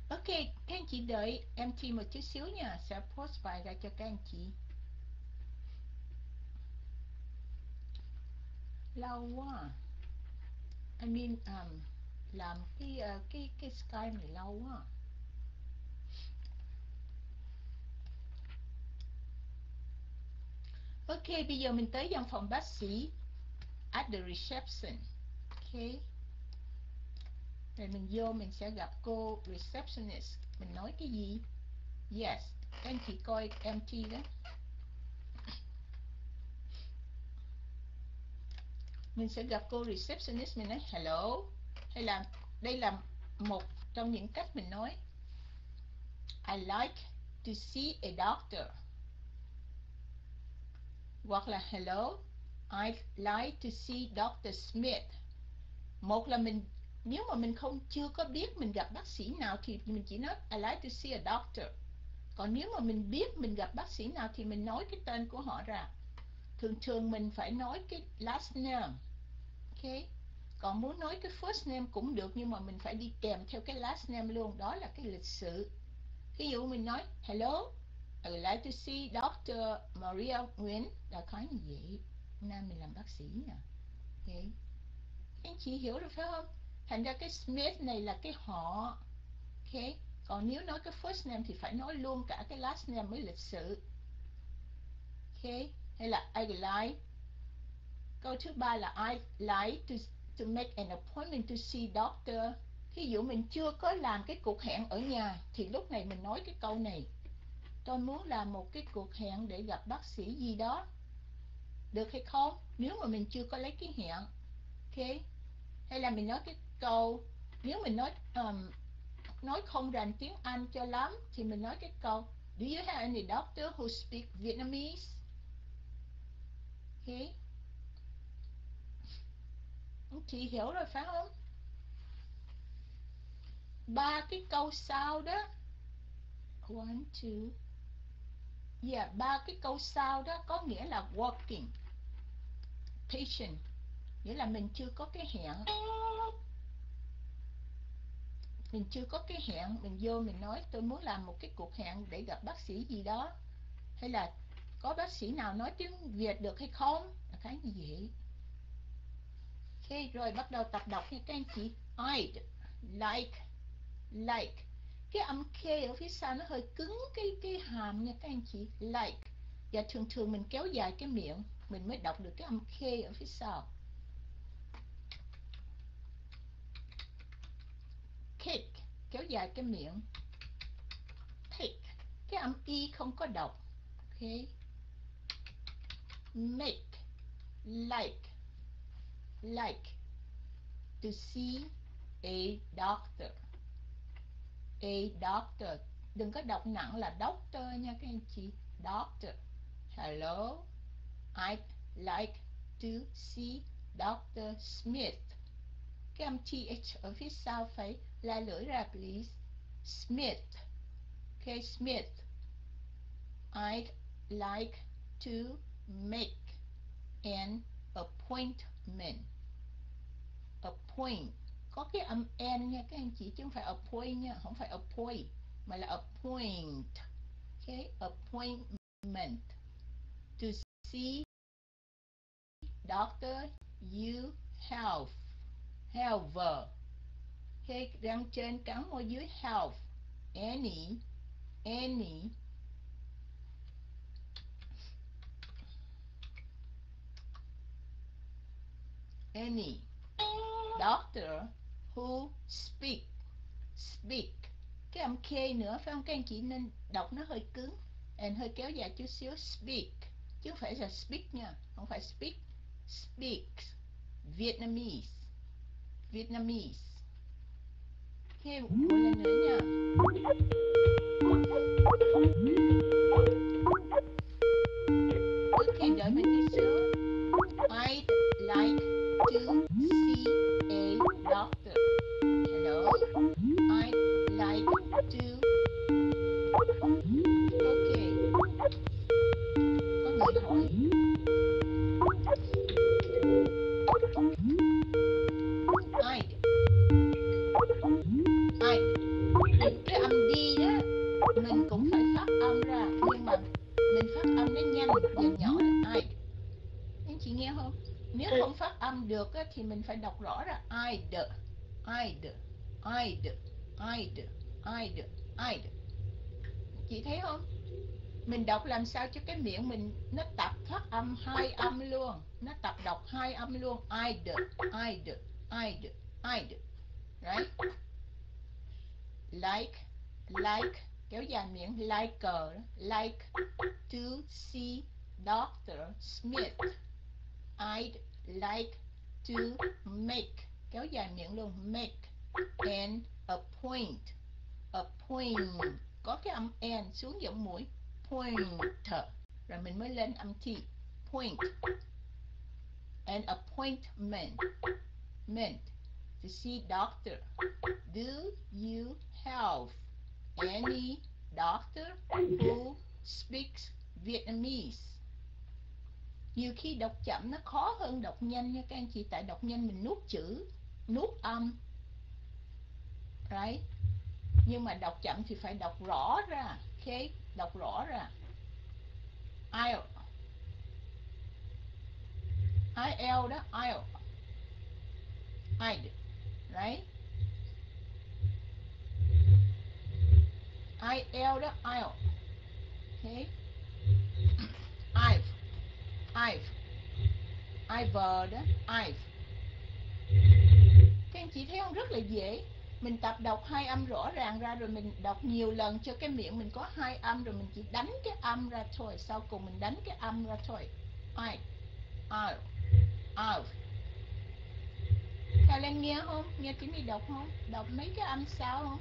Ok, các anh chị đợi em T một chút xíu nha, sẽ post bài ra cho các anh chị. Lâu quá à. I mean, um, làm cái uh, cái cái Skype này lâu quá. Ok, bây giờ mình tới văn phòng bác sĩ at the reception. Ok. Rồi mình vô mình sẽ gặp cô receptionist. Mình nói cái gì? Yes, các anh chị coi em T đó. Mình sẽ gặp cô receptionist, mình nói hello. Hay là đây là một trong những cách mình nói. I like to see a doctor. Hoặc là hello, I like to see doctor Smith. Một là mình, nếu mà mình không chưa có biết mình gặp bác sĩ nào thì mình chỉ nói I like to see a doctor. Còn nếu mà mình biết mình gặp bác sĩ nào thì mình nói cái tên của họ ra. Thường thường mình phải nói cái last name. Ok. Còn muốn nói cái first name cũng được, nhưng mà mình phải đi kèm theo cái last name luôn. Đó là cái lịch sự. Ví dụ mình nói hello, I would like to see doctor Maria Nguyễn. Là khái như vậy. Hôm nay mình làm bác sĩ nè. Ok. Anh chị hiểu được phải không? Thành ra cái Smith này là cái họ. Ok. Còn nếu nói cái first name thì phải nói luôn cả cái last name mới lịch sự. Ok. Hay là I would like. Câu thứ ba là I like to, to make an appointment to see doctor. Ví dụ mình chưa có làm cái cuộc hẹn ở nhà thì lúc này mình nói cái câu này. Tôi muốn làm một cái cuộc hẹn để gặp bác sĩ gì đó. Được hay không? Nếu mà mình chưa có lấy cái hẹn. Ok. Hay là mình nói cái câu, nếu mình nói um, nói không rành tiếng Anh cho lắm thì mình nói cái câu Do you have any doctor who speak Vietnamese? Ok. Chị hiểu rồi phải không? Ba cái câu sau đó. One, two. Yeah, ba cái câu sau đó có nghĩa là walking patient. Nghĩa là mình chưa có cái hẹn. Mình chưa có cái hẹn, mình vô mình nói tôi muốn làm một cái cuộc hẹn để gặp bác sĩ gì đó. Hay là có bác sĩ nào nói tiếng Việt được hay không? Là cái như vậy. Ok, rồi bắt đầu tập đọc nha các anh chị. I'd like, like. Cái âm K ở phía sau nó hơi cứng cái cái hàm nha các anh chị. Like. Và thường thường mình kéo dài cái miệng, mình mới đọc được cái âm K ở phía sau. Cake, kéo dài cái miệng. Take, cái âm Y không có đọc. Ok. Make, like, like. To see a doctor. A doctor. Đừng có đọc nặng là doctor nha các anh chị. Doctor. Hello. I'd like to see doctor Smith. Cái âm th ở phía sau phải la lưỡi ra please. Smith. Okay, Smith. I'd like to make an appointment. Appoint. Có cái âm N nha các anh chị, chứ không phải appoint nha, không phải appoint, mà là appoint. Okay, appointment. To see doctor you have. Have. Okay, răng trên cắn môi dưới have. Any, any. Any doctor who speak. Speak. Cái âm K nữa phải không các anh chị, nên đọc nó hơi cứng and hơi kéo dài chút xíu. Speak, chứ không phải là speak nha, không phải speak. Speaks Vietnamese. Vietnamese. Ok, một lần nữa nha. Ok, đợi mình tí xíu. I'd like to see a doctor. Hello. I'd like to. Ok. Có người hỏi. I'd. I'd. Cái dần nhỏ là I'd. Anh chị nghe không? Nếu không phát âm được á, thì mình phải đọc rõ ra I'd, I'd, I'd, I'd, I'd, I'd. Chị thấy không? Mình đọc làm sao cho cái miệng mình nó tập phát âm hai âm luôn, nó tập đọc hai âm luôn. I'd, I'd, I'd, I'd. Right? Like, like, kéo dài miệng, like, like to see Doctor Smith. I'd like to make, kéo dài miệng luôn, make an appoint, appoint, có cái âm n xuống giọng mũi, pointer, rồi mình mới lên âm t, point, an appointment, meant to see doctor. Do you have any doctor who speaks Vietnamese? Nhiều khi đọc chậm nó khó hơn đọc nhanh nha các anh chị, tại đọc nhanh mình nuốt chữ, nuốt âm, right? Nhưng mà đọc chậm thì phải đọc rõ ra, ok? Đọc rõ ra. I'll, I-L đó, I'll, I'd, right? I-L đó, I'll, ok? I've, I've, I've đó, I've. Các anh chị thấy không? Rất là dễ. Mình tập đọc hai âm rõ ràng ra, rồi mình đọc nhiều lần cho cái miệng mình có hai âm, rồi mình chỉ đánh cái âm ra thôi. Sau cùng mình đánh cái âm ra thôi. I, I'll, I've. Thầy lên nghe không? Nghe tiếng đi đọc không? Đọc mấy cái âm sao không?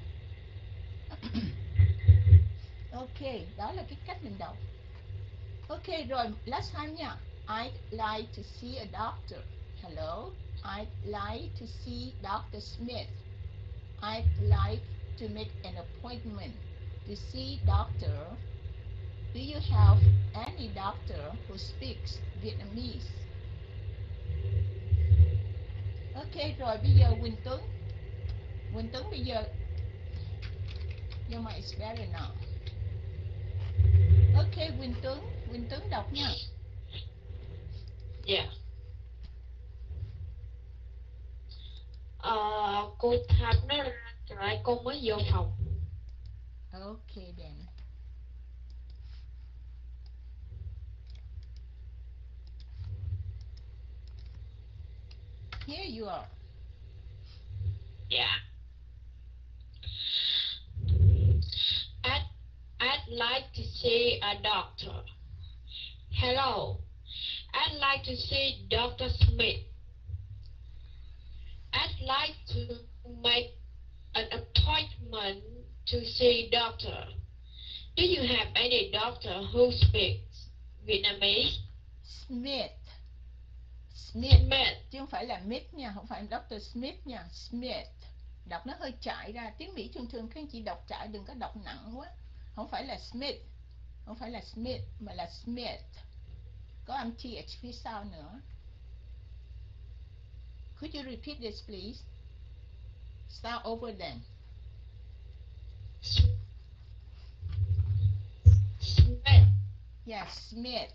Ok, đó là cái cách mình đọc. Ok, rồi, last time nha. I'd like to see a doctor. Hello, I'd like to see Doctor Smith. I'd like to make an appointment to see doctor. Do you have any doctor who speaks Vietnamese? Ok, rồi bây giờ Quỳnh Tuấn. Quỳnh Tuấn bây giờ your mic is better now. Ok, Quỳnh Tuấn, Quỳnh Tuấn đọc nha. Dạ. Yeah. Ờ, cô Thanh nói ra, lại cô mới vô phòng. Ok then. Here you are. Yeah. I'd, I'd like to see a doctor. Hello. I'd like to see Doctor Smith. I'd like to make an appointment to see doctor. Do you have any doctor who speaks Vietnamese? Smith. Smith. Smith. Chứ không phải là Smith nha, không phải Doctor Smith nha, Smith. Đọc nó hơi chạy ra, tiếng Mỹ thường thường các anh chị đọc chạy, đừng có đọc nặng quá. Không phải là Smith, không phải là Smith, mà là Smith. Có âm th phía sau nữa. Could you repeat this please? Start over then. Smith. Yeah, Smith.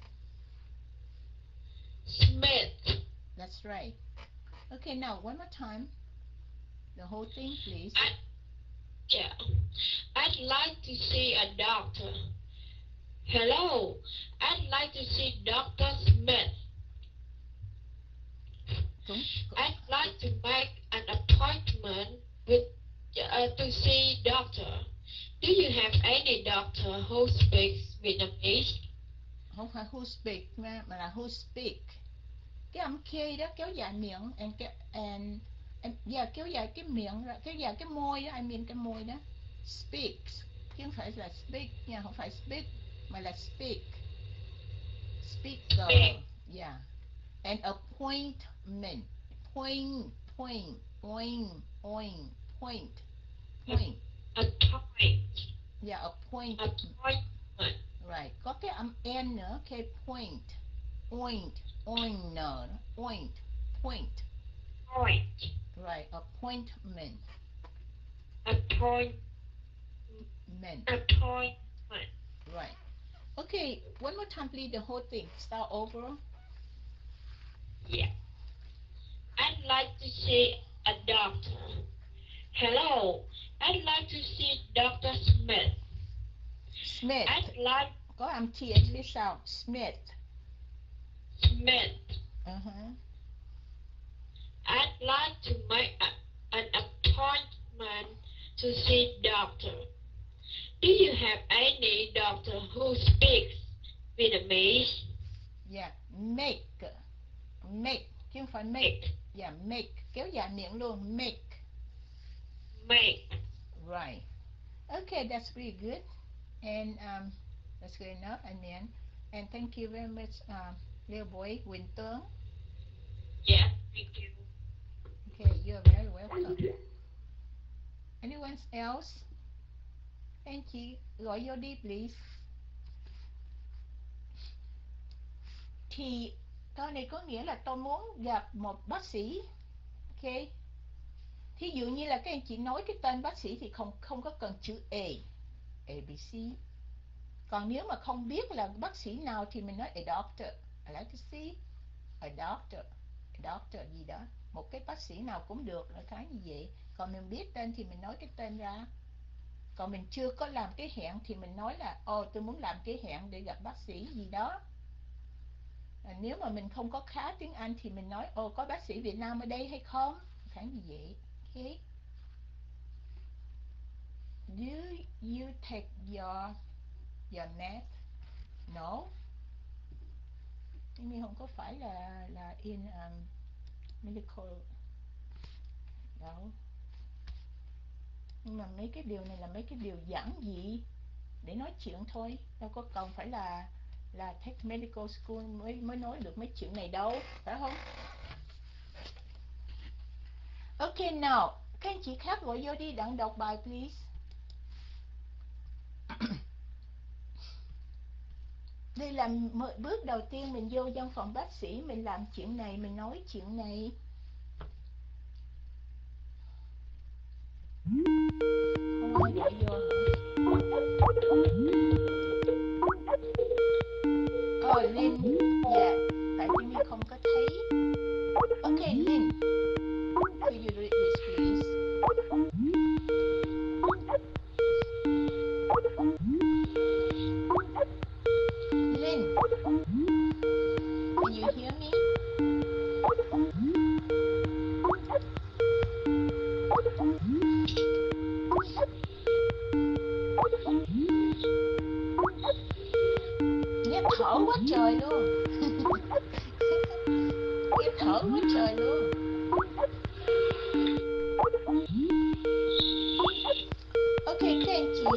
Smith. That's right. Okay, now one more time. The whole thing, please. I, yeah. I'd like to see a doctor. Hello. I'd like to see Doctor Smith. Đúng. I'd like to make an appointment with uh, to see doctor. Do you have any doctor who speaks Vietnamese? Không phải who speak mà, mà là who speak. Cái âm K đó kéo dài miệng and, and, and yeah, kéo dài cái miệng ra, kéo dài cái môi đó, I mean cái môi đó. Speaks, chứ không phải là speak nha, không phải speak mà là speak. Speaker. Speak. Yeah. An appointment. Point, point, point, point, point, point. Appoint. Yeah, appoint. Appointment. Right. Có cái âm N nữa, cái point. Point, oiner, point, point. Point. Right, appointment. Appoint. Men. Appointment. Right. Okay, one more time please, the whole thing. Start over. Yeah. I'd like to see a doctor. Hello, I'd like to see Doctor Smith. Smith. I'd like Có âm th phía sau. Smith. Smith. Uh-huh. I'd like to make a, an appointment to see doctor. Do you have any doctor who speaks Vietnamese? Yeah, make. Make. Chứ không phải make. Make. Yeah, make. Kéo dài miệng luôn. Make. Make. Right. Okay, that's pretty good. And um, that's good enough. And then, and thank you very much, um, little boy, Quỳnh Tướng. Yeah, thank you. Okay, you're very welcome. Anyone else? Thank you. Gọi vô đi, please. Thì câu này có nghĩa là tôi muốn gặp một bác sĩ. Ok. Thí dụ như là các anh chị nói cái tên bác sĩ thì không không có cần chữ A. A, B, C. Còn nếu mà không biết là bác sĩ nào thì mình nói a doctor. I like to see a doctor. A doctor gì đó. Một cái bác sĩ nào cũng được, là cái như vậy. Còn mình biết tên thì mình nói cái tên ra. Còn mình chưa có làm cái hẹn thì mình nói là ồ, tôi muốn làm cái hẹn để gặp bác sĩ gì đó. À, nếu mà mình không có khá tiếng Anh thì mình nói ồ, có bác sĩ Việt Nam ở đây hay không? Cái như vậy. Okay. Do you take your your math? No. Nhưng không có phải là là in um, medical. Đâu. Nhưng mà mấy cái điều này là mấy cái điều giản dị để nói chuyện thôi, đâu có cần phải là là take medical school mới mới nói được mấy chuyện này đâu, phải không? Okay, now các anh chị khác gọi vô đi, đặng đọc bài please. Đây là bước đầu tiên mình vô văn phòng bác sĩ, mình làm chuyện này, mình nói chuyện này. Không ai gọi vô hả? Oh, Linh. Dạ, tại Jimmy không có thấy. Okay, Linh. Could you read this please? Linh. Can you hear me? Nghe thở quá trời luôn. Nghe thở quá trời luôn. Ok, các anh chị.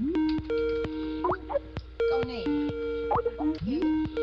Câu này. Okay.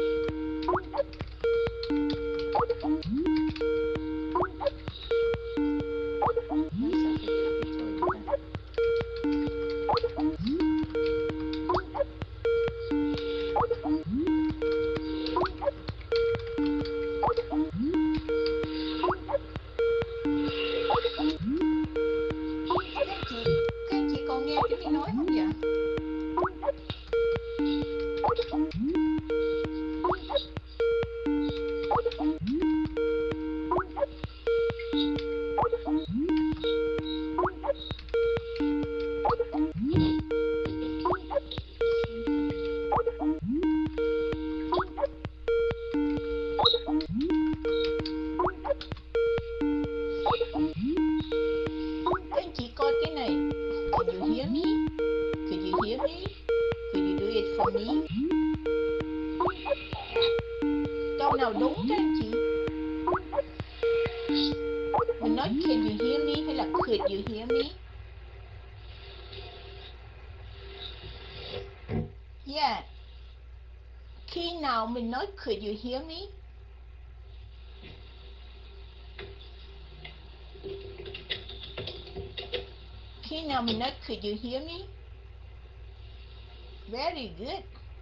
Could you hear me? Khi nào mình nói could you hear me? Very good.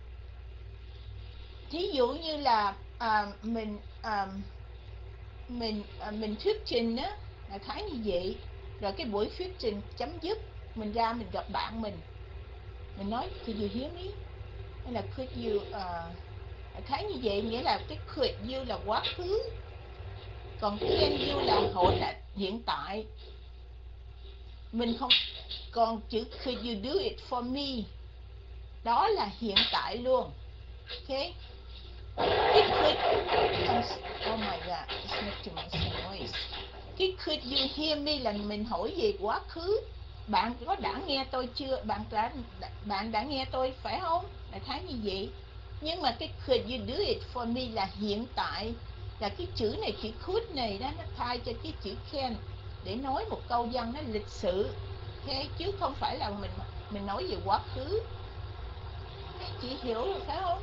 Thí dụ như là uh, mình uh, mình uh, mình thuyết trình á, là khá như vậy. Rồi cái buổi thuyết trình chấm dứt, mình ra mình gặp bạn mình, mình nói could you hear me? Hay là could you, uh, thấy như vậy nghĩa là cái could you là quá khứ, còn can you là hội là hiện tại. Mình không, còn chữ could you do it for me, đó là hiện tại luôn. Ok. Cái could, oh my god, it's not too much noise. Cái could you hear me là mình hỏi về quá khứ. Bạn có đã nghe tôi chưa? Bạn đã bạn đã nghe tôi phải không? Đại khái như vậy. Nhưng mà cái could you do it for me là hiện tại, là cái chữ này, chữ could này đó, nó thay cho cái chữ can để nói một câu văn nó lịch sự. Okay? Chứ không phải là mình mình nói về quá khứ. Chị hiểu rồi phải không?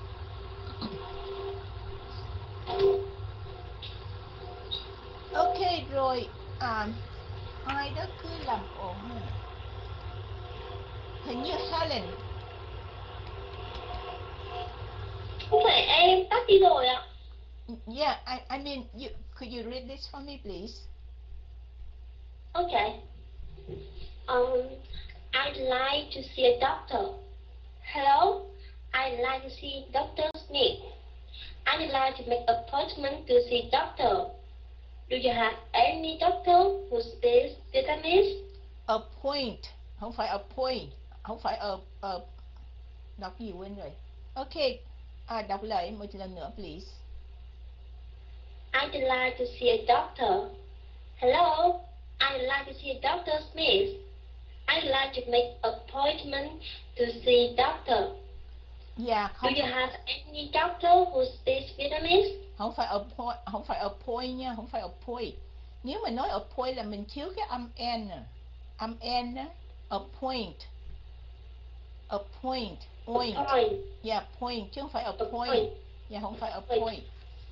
Ok rồi. À, ai đó cứ làm ổn. Hình như Helen. Không phải em tắt đi rồi ạ. Yeah, I, I mean, you, could you read this for me, please? Okay. Um, I'd like to see a doctor. Hello, I'd like to see Doctor Smith. I'd like to make an appointment to see doctor. Do you have any doctor who speaks Vietnamese? Appoint, không phải appoint, không phải a, a, đọc gì quên rồi. Ok, à, đọc lại một lần nữa, please. I'd like to see a doctor. Hello, I'd like to see Doctor Smith. I'd like to make an appointment to see doctor. Yeah, không, Do you have any doctor who speaks Vietnamese? không phải appoint, không phải appoint nha, không phải appoint. Nếu mà nói appoint là mình thiếu cái âm n, âm n đó, appoint, appoint, point, Point. yeah, point chứ không phải appoint, Appoint. yeah, không phải appoint.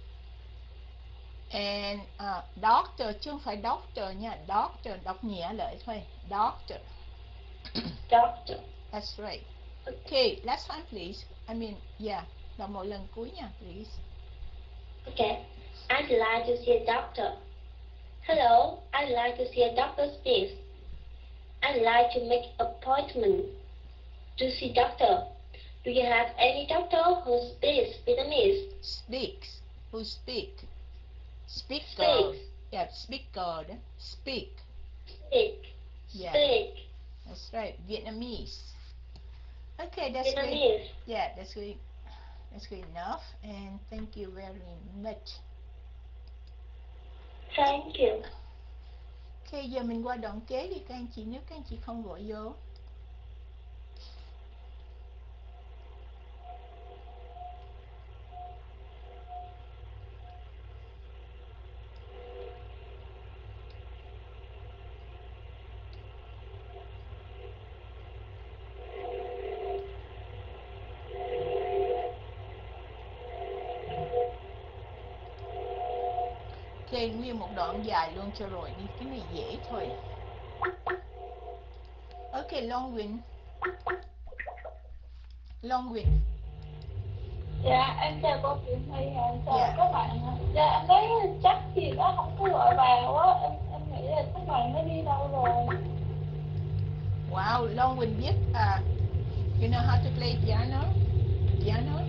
And uh, doctor chứ không phải doctor nha, doctor đọc nhẹ lại thôi, doctor. Doctor. That's right. Okay, last time please. I mean, yeah, đọc một lần cuối nha, please. Okay. I'd like to see a doctor. Hello, I'd like to see a Doctor Smith. I'd like to make an appointment to see doctor. Do you have any doctor who speaks Vietnamese? Speaks. Who speak? Speaker. Speaks. Yeah, speaker. Speak. Speak. Yeah. Speak. That's right. Vietnamese. Okay, that's good. Vietnamese. Yeah, that's good. That's good enough. And thank you very much. Thank you. Okay, giờ mình qua đoạn kế đi các anh chị, nếu các anh chị không vội vô. Ok, nguyên một đoạn dài luôn cho rồi đi, cái này dễ thôi. Ok, Longwin. Longwin. Dạ, em chào cô Kiều Huy, em chào Dạ. các bạn. Dạ, em thấy chắc gì đó không có gọi vào á, em em nghĩ là các bạn nó đi đâu rồi. Wow, Longwin biết à, you know how to play piano? Piano?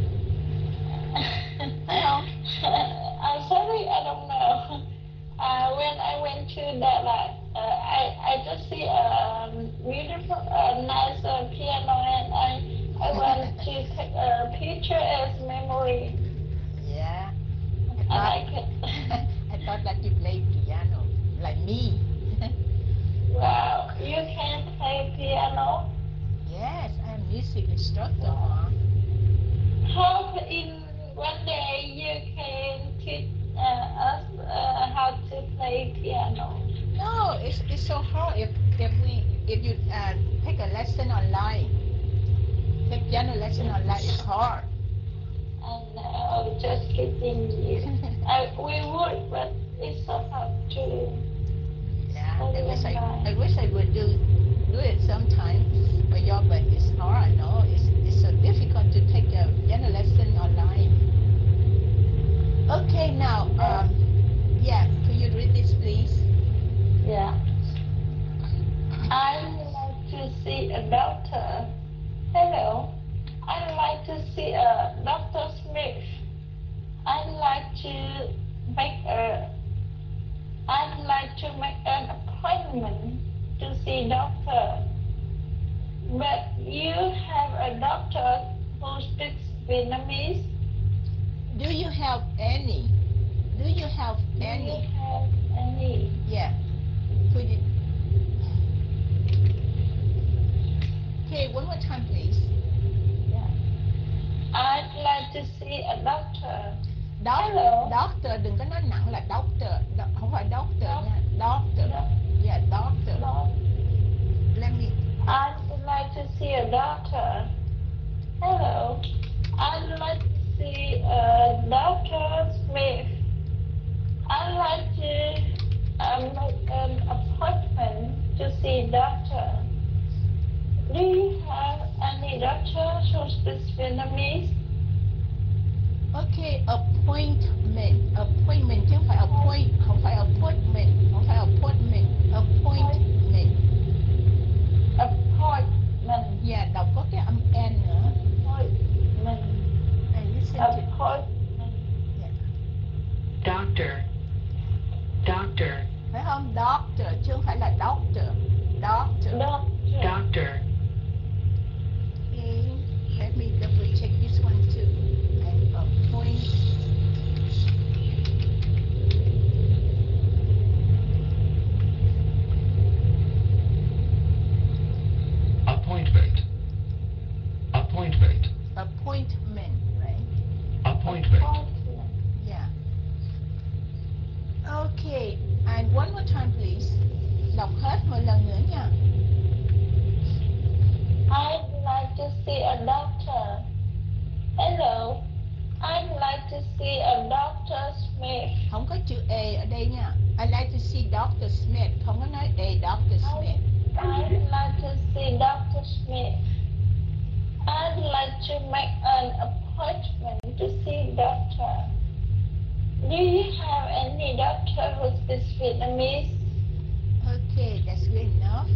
Phải không? I'm sorry, I don't know. Uh, when I went to Đà Lạt, uh, I I just see a beautiful, uh, nice uh, piano, and I I want to take a picture as memory. Yeah. I And I thought, can. I thought that you play piano, like me. Wow, you can play piano. Yes, I'm a music instructor. Huh? Hope in one day you can teach uh, us uh, how to play piano. No, it's it's so hard if if we if you uh, take a lesson online. Take piano lesson online is hard. And uh, just kidding you. I, we would, but it's so hard to. Yeah, I wish I I wish I would do do it sometime for you, but it's hard. I know it's it's so difficult to take a piano lesson online. Okay, now um yeah, could you read this please? Yeah. I would like to see a doctor. Hello, I'd like to see a Doctor Smith. I'd like to make a. I'd like to make an appointment to see doctor. But you have a doctor who speaks Vietnamese. Do you have any? Do you have Do any? you have any? Yeah. Could you? Okay, one more time, please. Yeah. I'd like to see a doctor. Doc, Hello. doctor, đừng có nói nặng là doctor, Do, không phải doctor Doc- nha, doctor. Doc- Yeah, doctor. Doc- Let me. I'd like to see a doctor. Hello. I'd like to see a Doctor Smith. I'd like to uh, make an appointment to see doctor. Do you have any doctor who speaks Vietnamese? Okay, appointment, appointment chứ không phải appoint, không phải appointment, không phải appointment, appointment. Appointment. Yeah, đọc có cái âm n nữa. Appointment. Hey, listen to. Appointment. Yeah. Doctor. Doctor. Phải không? Doctor chứ không phải là doctor. Doctor. Doctor. Doctor. Okay, let me double check this one too. And appoint. Appointment. Appointment. Appointment, right? Appointment. Appointment. Yeah. Okay, and one more time please. Đọc hết một lần nữa nha. I'd like to see a doctor. Hello. I'd like to see a Doctor Smith. Không có chữ A ở đây nha. I like to see Doctor Smith. Không có nói A, Doctor Smith. I'd like to see Doctor Smith. I'd like to make an appointment to see doctor. Do you have any doctor who speaks Vietnamese? Okay, that's good enough.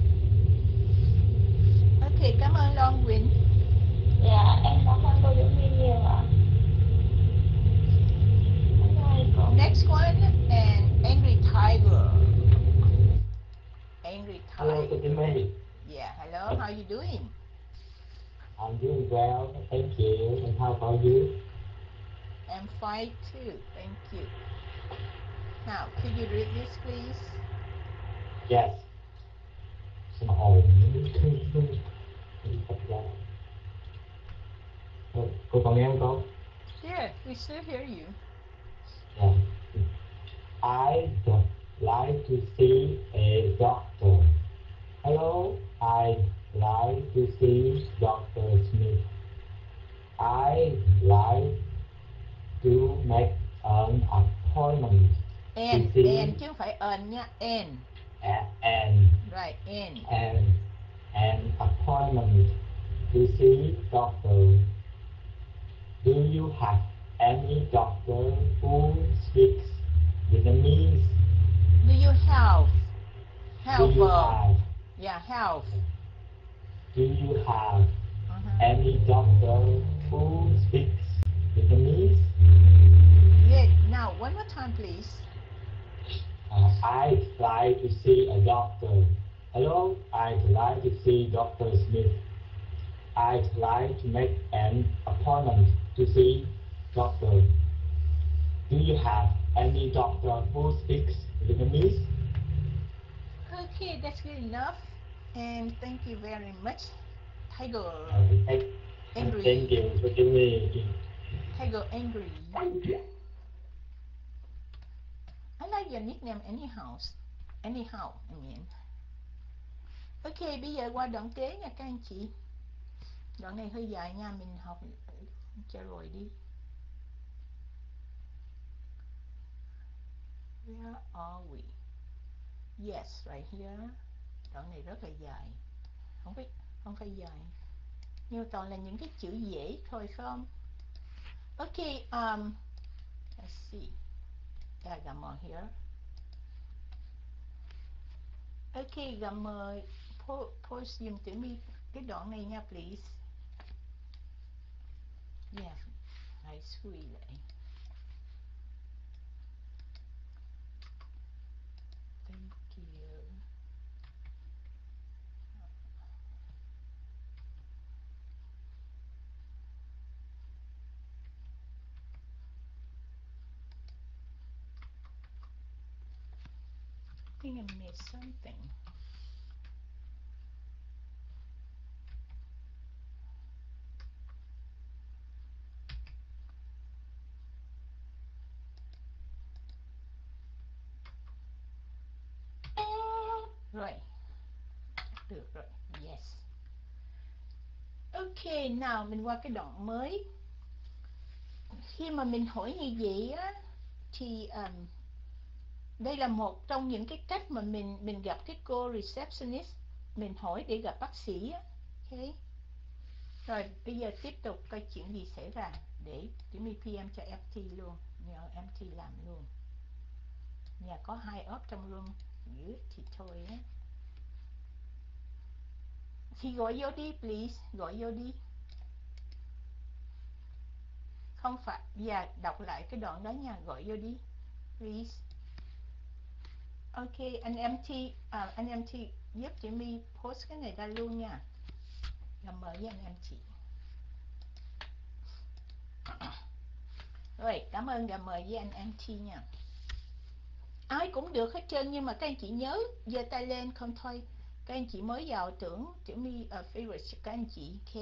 Okay, cảm ơn Long Quỳnh. Dạ, em cảm ơn cô Diễm My nhiều ạ. Bye bye cô. Next one, and Angry Tiger. Angry Hello, Tiger. Jimmy. Yeah, hello, how you doing? I'm doing well, thank you. And how about you? I'm fine too, thank you. Now, could you read this, please? Yes. Sao mà ồn Ờ, cô còn nghe không cô? Yeah, we still hear you. Yeah. I'd like to see a doctor. Hello, I'd like to see Doctor Smith. I'd like to make an appointment And, to see and chứ không phải an nha, and. a- and Right, and. and an appointment to see doctor. Do you have any doctor who speaks Vietnamese? Do you have? Do Have, you uh, have yeah, have. Do you have Uh-huh. any doctor who speaks Vietnamese? Yeah, now, one more time, please. Uh, I'd like to see a doctor. Hello, I'd like to see Doctor Smith. I'd like to make an appointment to see doctor. Do you have any doctor who speaks Vietnamese? Okay, that's good enough. And thank you very much. Tiger. Uh, thank, Angry. thank you for giving me. Tiger angry. I like your nickname anyhow. Anyhow, I mean. Ok, bây giờ qua đoạn kế nha các anh chị. Đoạn này hơi dài nha, mình học cho rồi đi. Where are we? Yes, right here. Đoạn này rất là dài. Không phải, không phải dài. Nhưng toàn là những cái chữ dễ thôi không? Ok, um, let's see. Yeah, I got more here. Ok, gầm mời po- pause dùm Tử My cái đoạn này nha, please. Yeah, hãy suy lại. Thank you. I think I missed something. Rồi, được rồi, yes. Ok, nào mình qua cái đoạn mới. Khi mà mình hỏi như vậy á, thì um, đây là một trong những cái cách mà mình mình gặp cái cô receptionist, mình hỏi để gặp bác sĩ á. Ok. Rồi bây giờ tiếp tục coi chuyện gì xảy ra để để mình pê em cho ép tê luôn, nhờ em tê làm luôn. Nhà có hai ốp trong room, dữ thì thôi á. Thì gọi vô đi please, gọi vô đi. Không phải, dạ đọc lại cái đoạn đó nha, gọi vô đi please. Ok, anh em tê, à, anh em tê giúp chị My post cái này ra luôn nha. Làm mời với anh em chị. Rồi, cảm ơn và mời với anh em tê nha. Ai cũng được hết trơn, nhưng mà các anh chị nhớ giơ tay lên không thôi. Các anh chị mới vào tưởng chị My uh, favorite các anh chị, ok.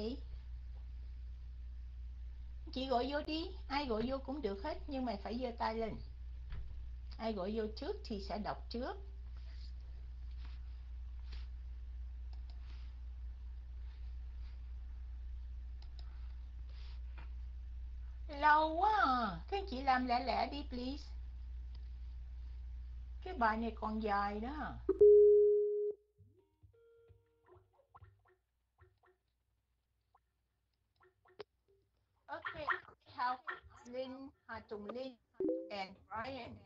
Chị gọi vô đi, ai gọi vô cũng được hết, nhưng mà phải giơ tay lên. Ai gọi vô trước thì sẽ đọc trước. Lâu quá à. Các anh chị làm lẹ lẹ đi please. Cái bài này còn dài đó. Ok, Hào, Linh, Hà Tùng Linh and Brian.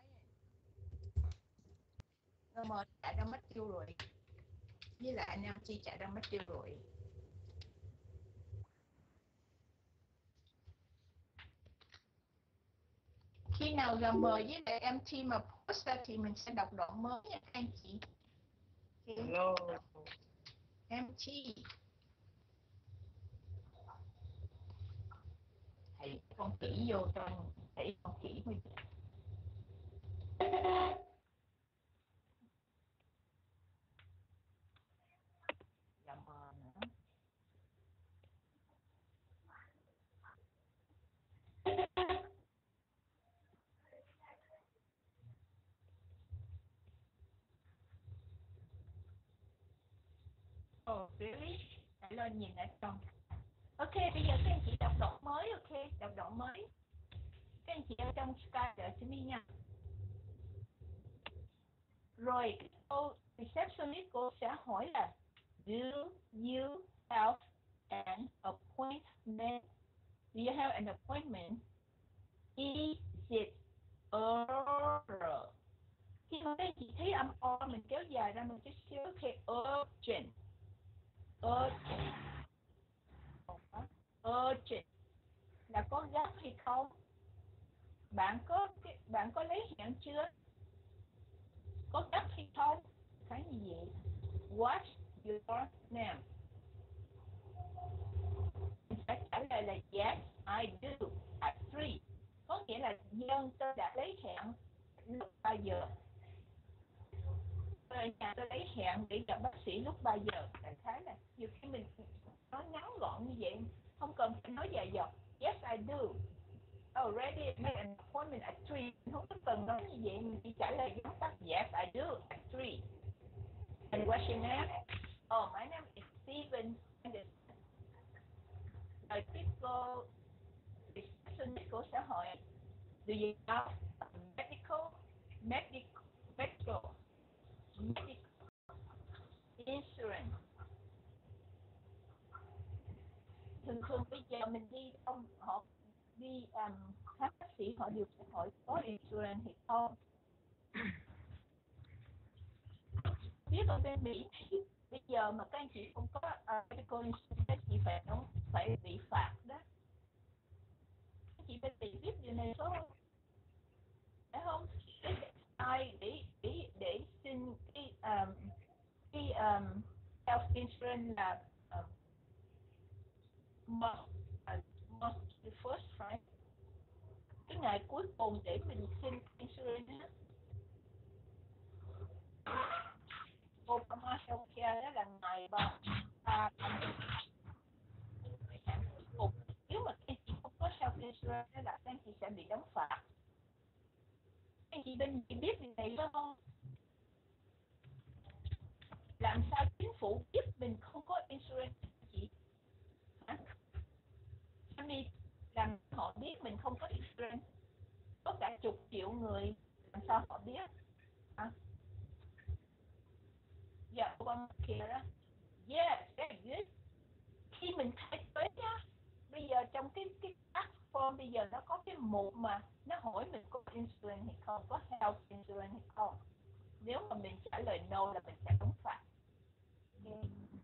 Rồi mà chạy ra mất tiêu rồi. Với lại anh em chị chạy ra mất tiêu rồi. Khi nào gần mời với lại em tê mà post ra thì mình sẽ đọc đoạn mới nha các anh chị. Okay. Hello. em tê. Hãy con kỹ vô trong, hãy con kỹ mới được. Dạ mờ nữa. Oh, really? Hãy lên nhìn ở trong. Ok, bây giờ các anh chị đọc đoạn mới, ok, đọc đoạn mới. Các anh chị ở trong Skype đợi cho mình nha. Rồi, cô receptionist cô sẽ hỏi là do you have an appointment? Do you have an appointment? Is it urgent? Khi mà các anh chị thấy âm o mình kéo dài ra một chút xíu, okay, urgent. Urgent. Urgent là có gấp hay không? Bạn có bạn có lấy hẹn chưa? Có gấp hay không? Cái gì vậy? What's your name? Mình phải trả lời là yes, I do at three. Có nghĩa là dân tôi đã lấy hẹn lúc bao giờ? Ở nhà tôi lấy hẹn để gặp bác sĩ lúc bao giờ? Đại khái là nhiều khi mình nói ngắn gọn như vậy, không cần phải nói dài dòng. Yes, I do. Already made an appointment at three. Không có cần nói như vậy, mình chỉ trả lời ngắn tắt yes, I do at three. And what's your name? Oh, my name is Stephen. Rồi tiếp cô receptionist của xã hội. Do you have medical, medical, medical, medical insurance? Thường thường bây giờ mình đi ông họ đi um, khám bác sĩ họ đều sẽ hỏi có insurance hay không. Biết ở bên Mỹ bây giờ mà các anh chị không có uh, medical insurance thì phải nó phải bị phạt đó. này số phải không? Cái ai để để để xin cái um, cái um, health insurance là um, must uh, must be first, right? Cái ngày cuối cùng để mình xin insurance á. Obama Healthcare đó là ngày ba à, nếu mà anh chị không có health insurance đó là anh chị sẽ bị đóng phạt. Anh chị bên chị biết điều này phải không? Làm sao chính phủ biết mình không có insurance chị? Hả? Anh đi làm họ biết mình không có insurance, có cả chục triệu người, làm sao họ biết? Hả? Dạ, Obamacare đó. Yes, very good. Khi mình thay tới nhá, bây giờ trong cái cái tax form bây giờ nó có cái mục mà nó hỏi mình có insurance hay không, có health insurance hay không. Nếu mà mình trả lời no là mình sẽ đóng phạt. Okay.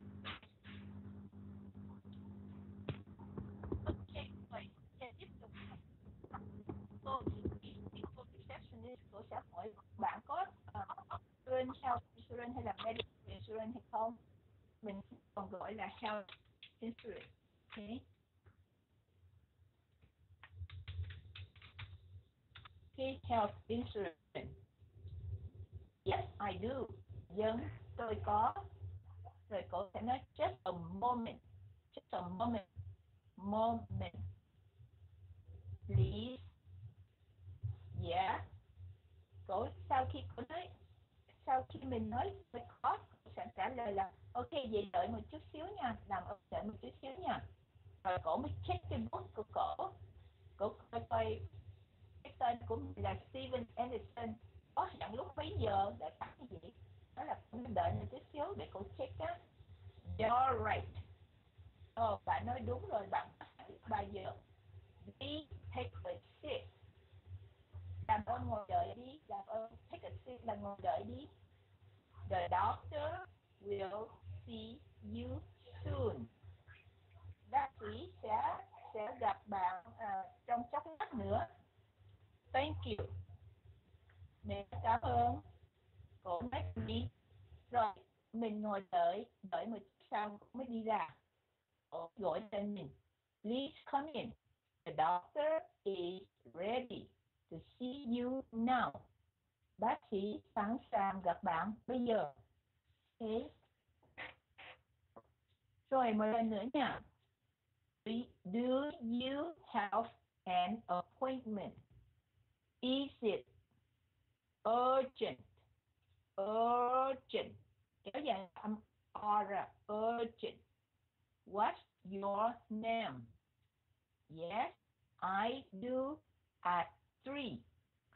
Ok, rồi, sẽ tiếp tục. Cô, cô receptionist, cô sẽ hỏi bạn có uh, insurance, health insurance hay là medical insurance hay không? Mình còn gọi là health insurance. Okay. Okay, health insurance. Yes, I do. Dân, tôi có. Rồi cô sẽ nói just a moment. Just a moment. Moment. Please. Yeah. Cô, sau khi cô nói, sau khi mình nói tôi có, cô sẽ trả lời là ok, vậy đợi một chút xíu nha. Làm ơn đợi một chút xíu nha. Rồi cổ mới check cái book của cổ. Cổ coi coi cái tên của mình là Steven Anderson. Có hẹn lúc mấy giờ để tắt cái gì? Đó là cô đợi một chút xíu để cô check á. You're right. Ồ, oh, bạn nói đúng rồi, bạn bao giờ? Đi take a seat. Làm ơn ngồi đợi đi. Làm ơn take a seat là ngồi đợi đi. The doctor will see you soon. Bác sĩ sẽ sẽ gặp bạn uh, trong chốc lát nữa. Thank you. Mình cảm ơn. Cô nói đi. Rồi, mình ngồi đợi, đợi một chút sau mới đi ra. Cô gọi tên mình. Please come in. The doctor is ready to see you now. Bác sĩ sẵn sàng gặp bạn bây giờ. Okay. Rồi, một lần nữa nha. Do you have an appointment? Is it urgent? Urgent. Kéo dài âm R ra. Urgent. What's your name? Yes, I do at three.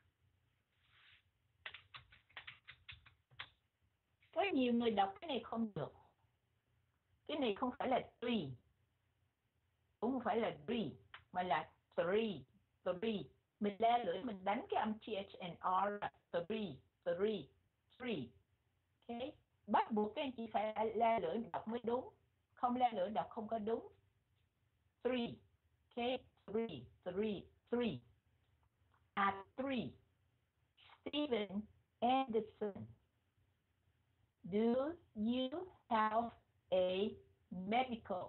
Có nhiều người đọc cái này không được. Cái này không phải là three. Cũng không phải là three, mà là three. Three. Mình la lưỡi, mình đánh cái âm T H and R ra. Three. Three. Three. Okay. Bắt buộc các anh chị phải la lưỡi đọc mới đúng. Không la lưỡi đọc không có đúng. Three. Okay. Three. Three. Three. At three. Steven Anderson. Do you have a medical?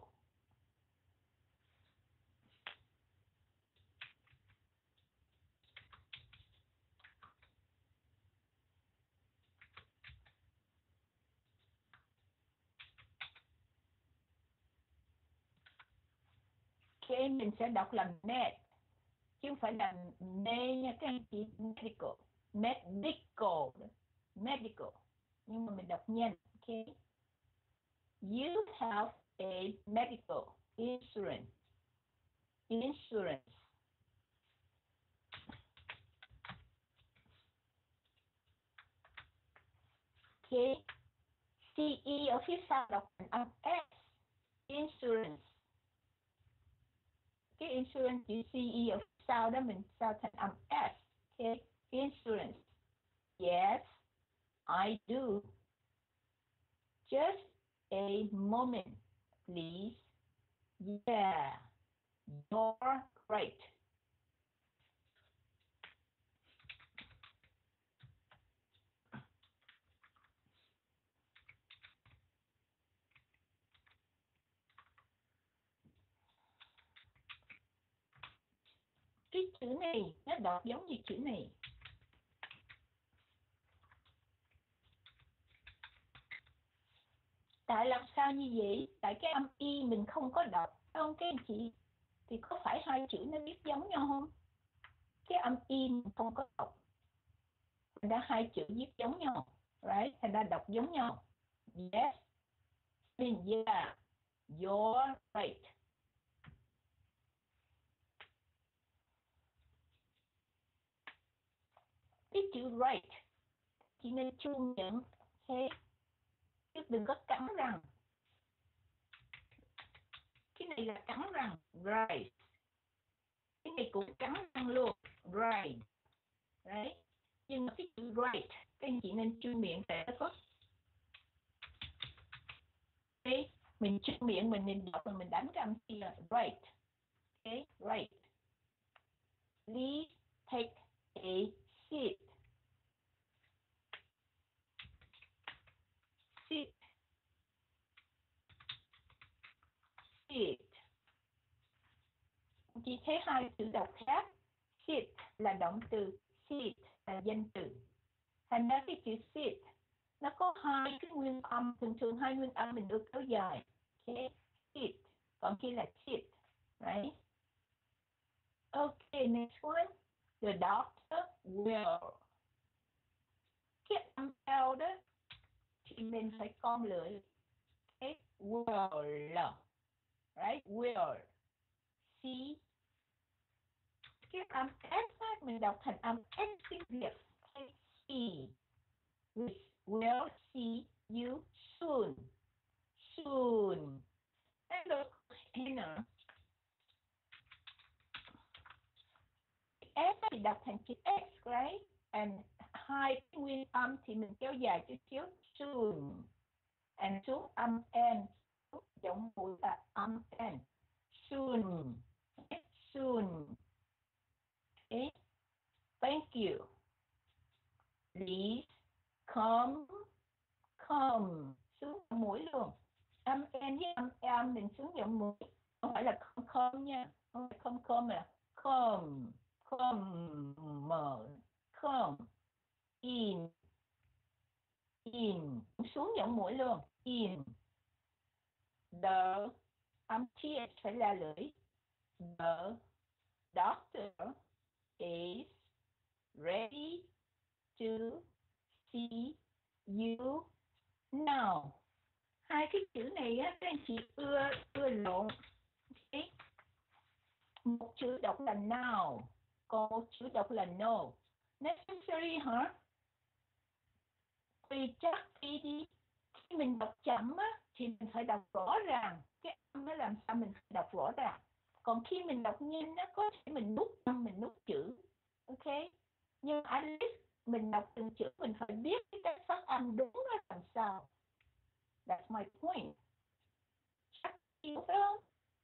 Okay, mình sẽ đọc là med, chứ không phải là nê nha các anh chị. Medical. Medical. Medical. Nhưng mà mình đọc nhanh. Okay. You have a medical insurance. Insurance. Okay. C E ở phía sau đọc thành âm S. Insurance. Cái insurance chữ C E ở phía sau đó mình sao thành âm S. Okay. Insurance. Yes, I do. Just a moment, please. Yeah, you're right. chữ này nó đọc giống như chữ này. Tại làm sao như vậy? Tại cái âm y mình không có đọc, không các anh chị? Thì có phải hai chữ nó viết giống nhau không? Cái âm y mình không có đọc, thành ra hai chữ viết giống nhau, right? Thành ra đọc giống nhau. Yes, mean yeah, you're right. Cái chữ right chỉ nên chuông miệng, thế chứ đừng có cắn răng. Cái này là cắn răng, right. Cái này cũng cắn răng luôn, right. Đấy. Nhưng mà cái chữ right, các anh chị nên chuông miệng tại nó có. Okay. Mình chuông miệng mình nên đọc, mình đánh cái âm kia là right. Okay, right. Please take a seat. Sit. Sit. Chị thấy hai chữ đọc khác. Sit là động từ, sit là danh từ. Thành ra cái chữ sit nó có hai cái nguyên âm, thường thường hai nguyên âm mình được kéo dài. Okay, sit. Còn kia là sit, right? Okay, next one. The doctor will. Cái âm L đó thì mình phải con lưỡi. Okay, will. Right, will. See. Cái âm S á, mình đọc thành âm S tiếng Việt. See. We will see you soon. Soon. And look, here. S thì đọc thành chữ S, right? And hai cái nguyên âm thì mình kéo dài chút xíu. Soon. And xuống âm N. Giọng mũi là âm N. Soon. Soon. Okay. Thank you. Please come. Come. Xuống giọng mũi luôn. Âm N với âm M mình xuống giọng mũi. Không phải là come come nha. Không phải come come là come. Come. Come. In. In. Xuống giọng mũi luôn. In. The. Âm T H phải là lưỡi. The doctor is ready to see you now. Hai cái chữ này á, các anh chị ưa ưa lộn. Okay. Một chữ đọc là now, còn một chữ đọc là no. Necessary hả? Tùy chắc đi đi. Khi mình đọc chậm á, thì mình phải đọc rõ ràng. Cái âm nó làm sao mình phải đọc rõ ràng. Còn khi mình đọc nhanh á, có thể mình nút âm, mình nút chữ. Ok? Nhưng at least mình đọc từng chữ, mình phải biết cái cách phát âm đúng là làm sao. That's my point. Chắc hiểu phải không?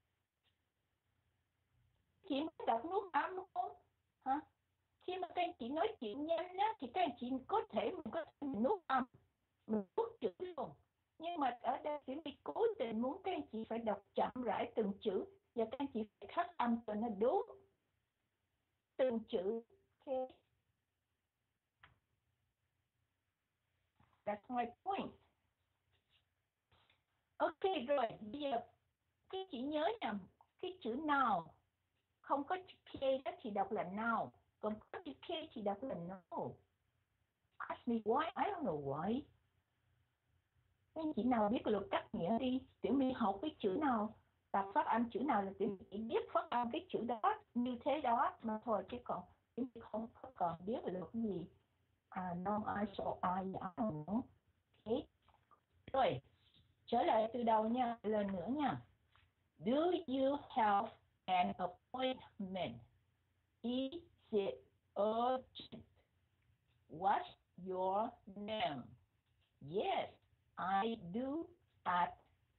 Chị mới đọc nút âm không? Hả? Khi mà các anh chị nói chuyện nhanh á, thì các anh chị có thể mình có thể mình nút âm, mình nút chữ luôn. Nhưng mà ở đây thì mình cố tình muốn các anh chị phải đọc chậm rãi từng chữ và các anh chị phải phát âm cho nó đúng. Từng chữ. Ok. That's my point. Ok rồi, bây giờ cái chị nhớ nè, cái chữ nào không có chữ K đó thì đọc là now, còn có chữ K thì đọc là no. Ask me why, I don't know why. Cái chị nào biết luật cách nghĩa đi, Tiểu My học cái chữ nào, đọc phát âm chữ nào là Tiểu My chỉ biết phát âm cái chữ đó như thế đó mà thôi, chứ còn Tiểu My không có còn biết luật gì. À, non ai so ai I don't know. Okay. Rồi, trở lại từ đầu nha, lần nữa nha. Do you have an appointment? Is it urgent? What's your name? Yes, I do at.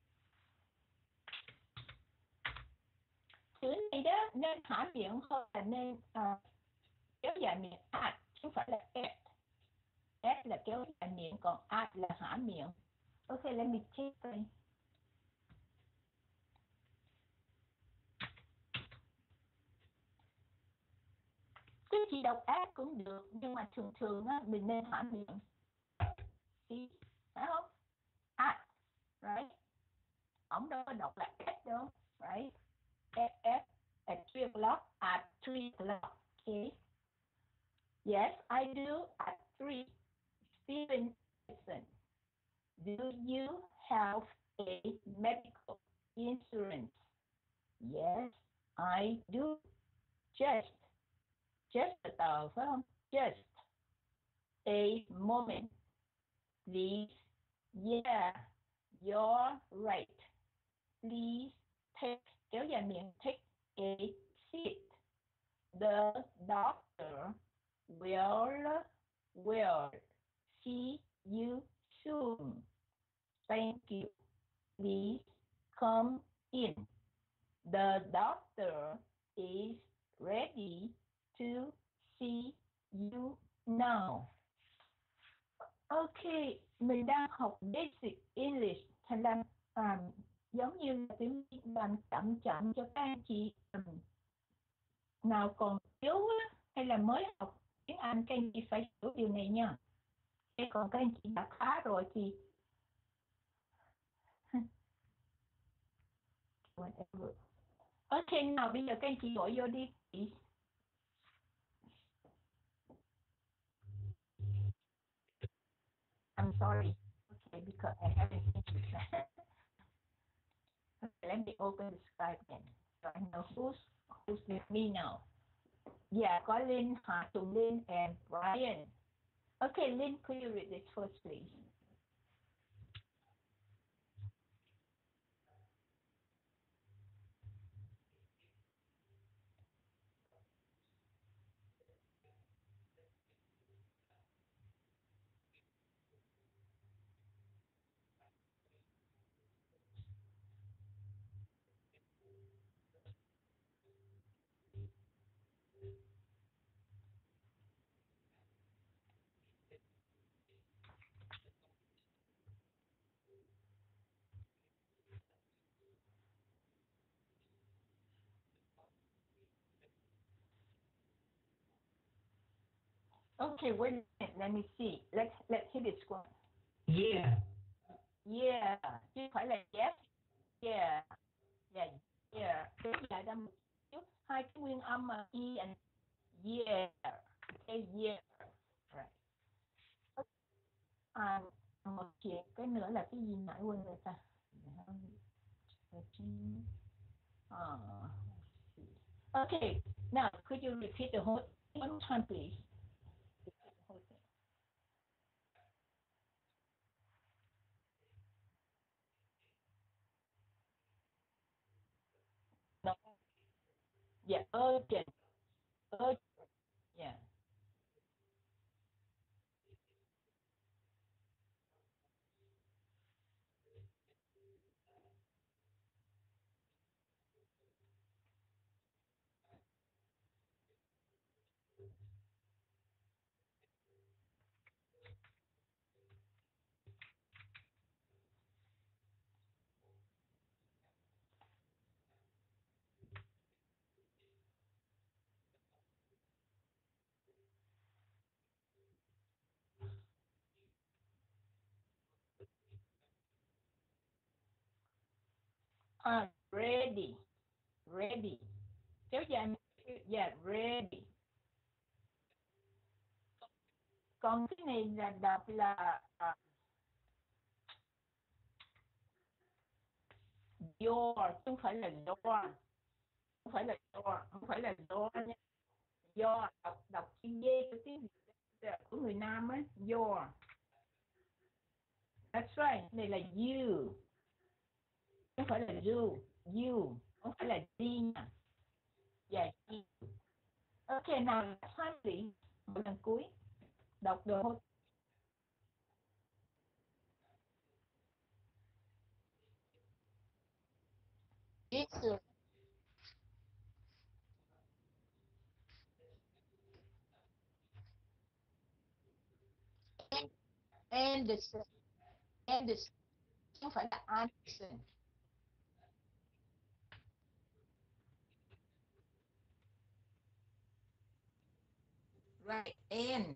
Chữ này đó nên hả miệng hơn là nên uh, kéo dài miệng at, chứ không phải là at. At là kéo dài miệng, còn at là hả miệng. Okay, let me take it. chị đọc ác cũng được, nhưng mà thường thường á, mình nên hỏi miệng. See, phải không? À, right. Ông đâu có đọc là S đâu, right? F, F, at three o'clock, at three o'clock, okay? Yes, I do at three. Stephen, listen. Do you have a medical insurance? Yes, I do. Just, just a tờ, phải không? Just a moment, please. Yeah, you're right. Please take, kéo dài miệng, take a seat. The doctor will, will see you soon. Thank you. Please come in. The doctor is ready to see you now. Okay, mình đang học basic English, thành ra um, giống như là tiếng làm chậm chậm cho các anh chị um, nào còn yếu á, hay là mới học tiếng Anh, các anh chị phải hiểu điều này nha. Thế còn các anh chị đã khá rồi thì whatever. Ok, nào bây giờ các anh chị gọi vô đi. I'm sorry. Okay, because I haven't finished that. Okay, let me open the Skype then. So I know who's who's with me now. Yeah, có Lynn, Hà Tùng Lynn, and Brian. Okay, Lynn, could you read this first, please? Okay, wait a minute. Let me see. Let's let's hit this one. Yeah. Yeah, chứ không phải là yes. Yeah, yeah, yeah. Cái lại ra một chút hai cái nguyên âm mà e and yeah. Okay, yeah. Right. À, một chuyện cái nữa là cái gì nãy quên rồi ta. Uh, okay, now could you repeat the whole thing one time, please? No. Yeah, urgent. Urgent. Yeah. Uh, ready. Ready. Kéo dài. Yeah, ready. Còn cái này là đọc là uh, your, không phải là your. Không phải là your, không phải là your nha. Your, đọc, đọc chữ D của tiếng của người Nam á, your. That's right, này là you. Không phải là you, you, không phải là D nha. Yeah, you. Ok, nào, finally, một lần cuối, đọc được không? Yes, sir. Anderson. Anderson. Không phải là Anderson. Right, and.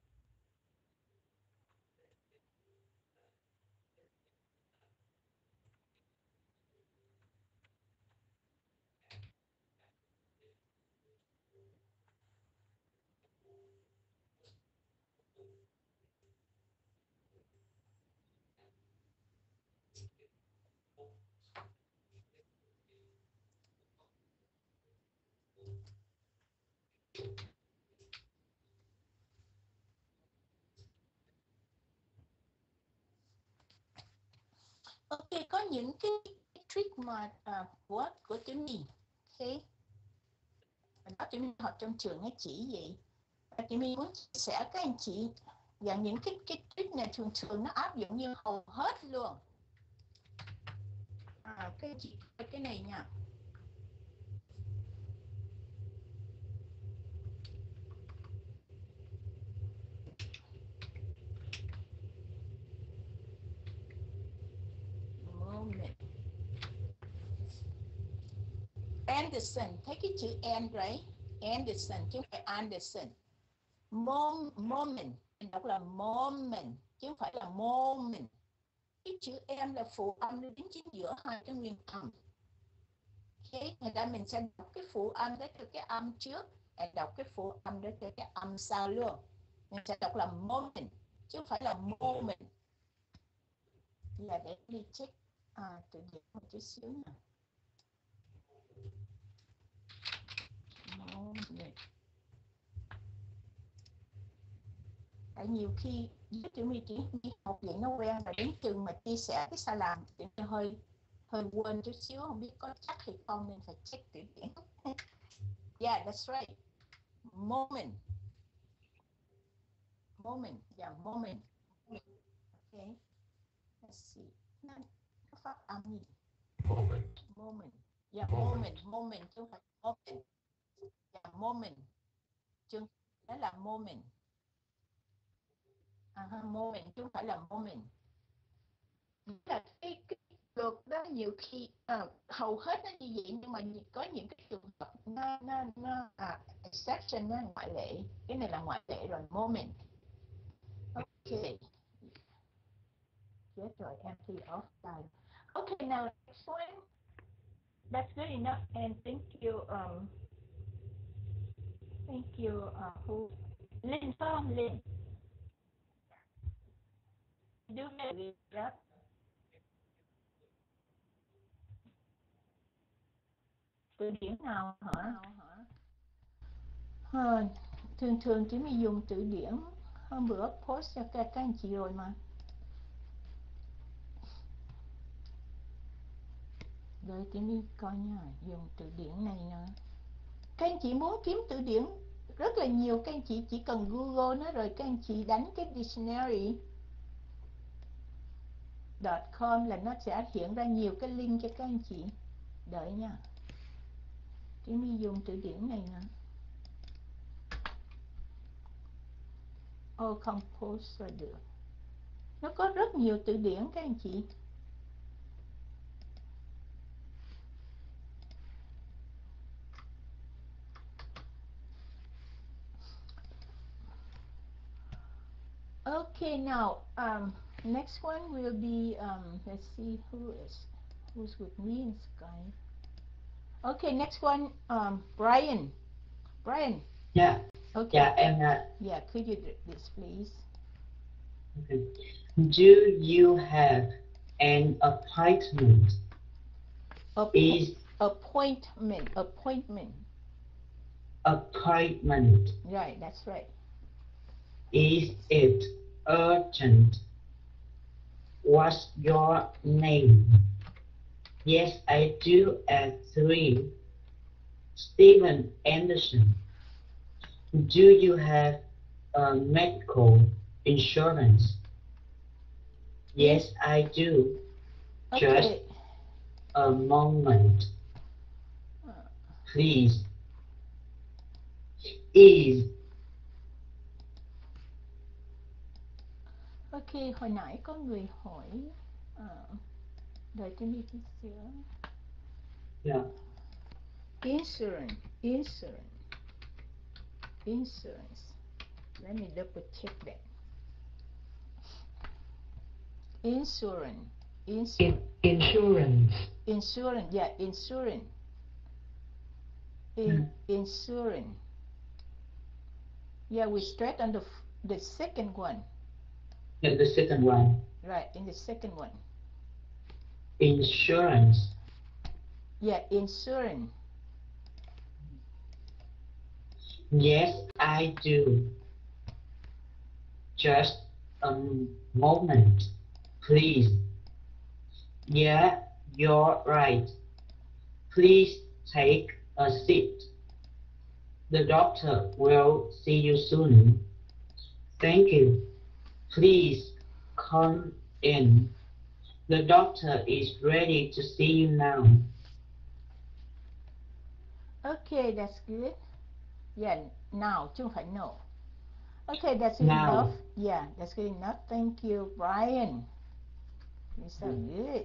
Ok, có những cái, cái trick mà uh, của của Tiểu My. Ok, đó Tiểu My học trong trường nó chỉ vậy. Và Tiểu My muốn chia sẻ các anh chị và những cái cái trick này thường thường nó áp dụng như hầu hết luôn. À, các anh chị coi cái này nha. Moment. Anderson, thấy cái chữ and right? Anderson chứ không phải Anderson. Mom, moment, mình đọc là moment chứ không phải là moment. Cái chữ and là phụ âm nó đứng chính giữa hai cái nguyên âm. Ok, người ta mình sẽ đọc cái phụ âm đó theo cái âm trước, và đọc cái phụ âm đó theo cái âm sau luôn. Mình sẽ đọc là moment chứ không phải là moment. Là để đi check à, từ điển một chút xíu nè. Moment. Tại nhiều khi với Tiểu My chỉ đi học vậy nó quen rồi, đến chừng mà chia sẻ cái sai lầm thì hơi hơi quên chút xíu, không biết có chắc hay không nên phải check từ điển. Yeah, that's right. Moment. Moment. Yeah, moment. Okay. Let's see. Nó, nó phát âm gì? Moment. Moment. Yeah, moment. Moment chứ không phải moment. Yeah, moment. Chứ đó là moment. À, uh, moment chứ không phải là moment. Là cái, cái luật đó nhiều khi à, hầu hết nó như vậy, nhưng mà có những cái trường hợp nó nó nó à, exception, nó ngoại lệ. Cái này là ngoại lệ rồi. Moment. Ok. Chết rồi, empty off time. Okay, now next one. That's good enough, and thank you. Um, thank you. Uh, who? Lynn, Phong, Lynn. Do very good. Từ điển nào hả? À, thường thường chỉ mình dùng từ điển. Hôm bữa post cho các anh chị rồi mà. Rồi thì đi coi nha, dùng từ điển này nè. Các anh chị muốn kiếm từ điển rất là nhiều, các anh chị chỉ cần Google nó, rồi các anh chị đánh cái dictionary dot com là nó sẽ hiện ra nhiều cái link cho các anh chị. Đợi nha. Thì mình dùng từ điển này nè. Oh, compose được. Nó có rất nhiều từ điển các anh chị. Okay, now um, next one will be um, let's see who is who's with me in Skype. Okay, next one, um, Brian. Brian. Yeah. Okay. Yeah, and uh, yeah, could you do this, please? okay. Do you have an appointment? App- Is appointment. Appointment. appointment. Right, that's right. Is it urgent? What's your name? Yes, I do at three. Steven Anderson. Do you have a medical insurance? Yes, I do. Okay. Just a moment. Please. Is. Ok, hồi nãy có người hỏi uh, đợi tôi đi chút xíu. Yeah. Insurance, insurance, insurance. Let me double check that. Insurance. Insurance. In, insurance. Insurance. Yeah, insurance. In, insurance. Yeah, we straight on the f- the second one. Yeah, the second one. Right, in the second one. Insurance. Yeah, insurance. Yes, I do. Just a moment, please. Yeah, you're right. Please take a seat. The doctor will see you soon. Thank you. Please come in. The doctor is ready to see you now. Okay, that's good. Yeah, now, chứ không phải no. Okay, that's good Now. enough. Yeah, that's good enough. Thank you, Brian. You're so good.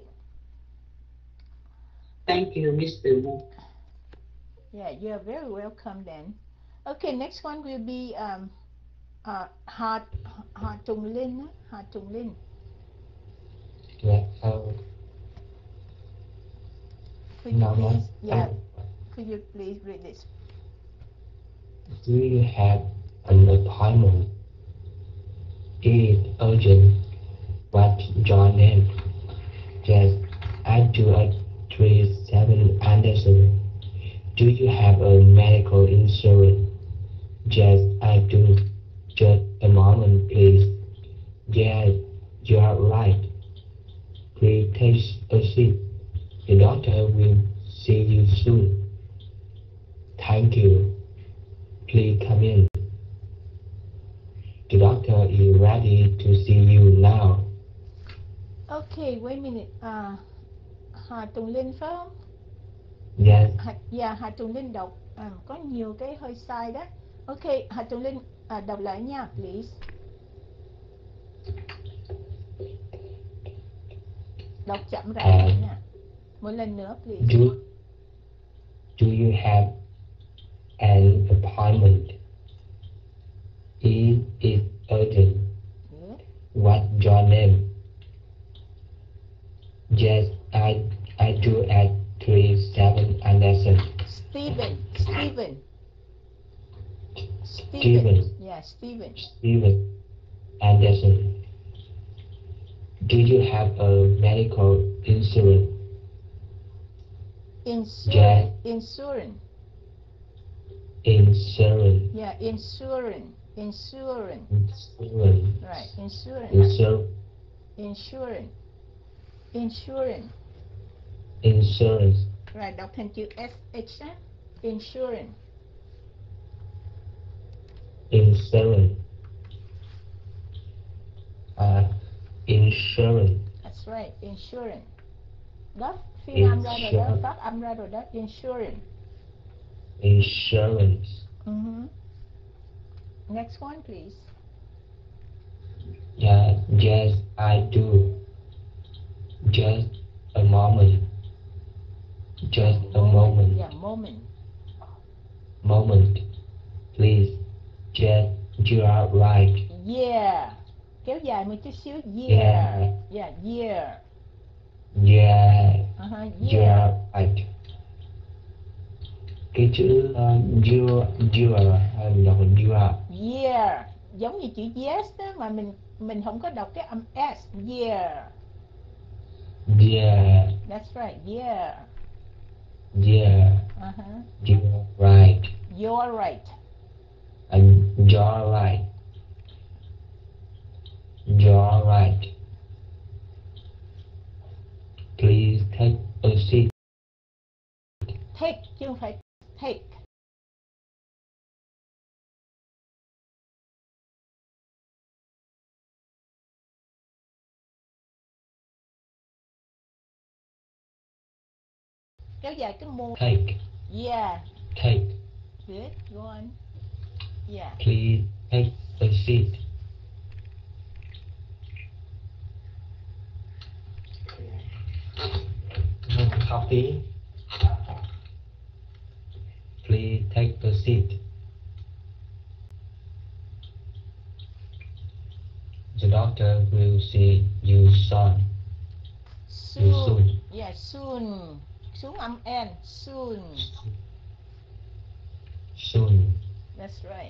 Thank you, Mister Wu. Yeah, you're very welcome then. Okay, next one will be um, uh, Hà, Hà Trung Linh. á, Hà Trung Linh. Yeah, so Could you now please, um, yeah, could you please read this? do you have an appointment? It is urgent. What's your name? Yes, I do at three seven Anderson. Do you have a medical insurance? Yes, I do. Just a moment, please. Yes, you are right. Please take a seat. The doctor will see you soon. Thank you. Please come in. The doctor is ready to see you now. Okay, wait a minute. Uh, Hà Tùng Linh phải không? Yes, Hà, yeah, Hà Tùng Linh đọc à, có nhiều cái hơi sai đó. Okay, Hà Tùng Linh à, đọc lại nha, please. Đọc chậm rãi uh, nha. Một lần nữa, please. do, do you have an appointment? It is urgent. Good. What's your name? Yes, I I do at three seven Anderson. Stephen, Stephen. Stephen. Stephen. Yeah, Stephen. Stephen Anderson. Do you have a medical insurance? Insurance. Yeah. Insurance. Insurance. Yeah, insurance. Insurance. Insurance. Right, insurance. Insur- Insurance. Insurance. insurance. Right, đọc thành chữ S H á. Insurance. Insurance. Uh, insurance. That's right, insurance. Đó, phiên âm ra rồi đó, Insurance. phát âm ra rồi đó, insurance. Insurance. Mm-hmm. Next one, please. Yeah, yes, I do. Just a moment. Just a moment. Yeah, moment. Moment. Please. Yes, you are right. Yeah. Kéo dài một chút xíu. Yeah. Yeah. Yeah, yeah. Yeah, Uh-huh, you yeah. are right. Cái chữ uh, you, you are, hay mình đọc là you are. Yeah. Giống như chữ yes đó, mà mình mình không có đọc cái âm S. Yeah. Yeah, That's right, yeah. yeah, Uh-huh. you are right. You're right. And you're right. You're right. Please take a seat. Take, chứ không phải take. Kéo dài cái môi. Take, Yeah. take. Good, go on. Yeah. Please take a seat. Copy. Please take a seat. see you soon. You Soon. soon. Yeah, soon. Xuống âm N. Soon. Soon. That's right.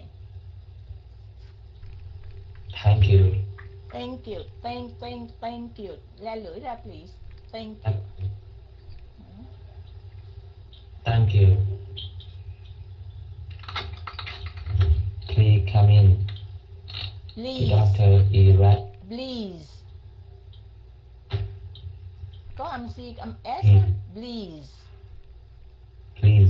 Thank you. Thank you. Thank, thank, thank you. La lưỡi ra, please. Thank you. Thank you. Please come in. Please. The doctor is right. Please. Có âm C, âm S. Ừ. Please. Please.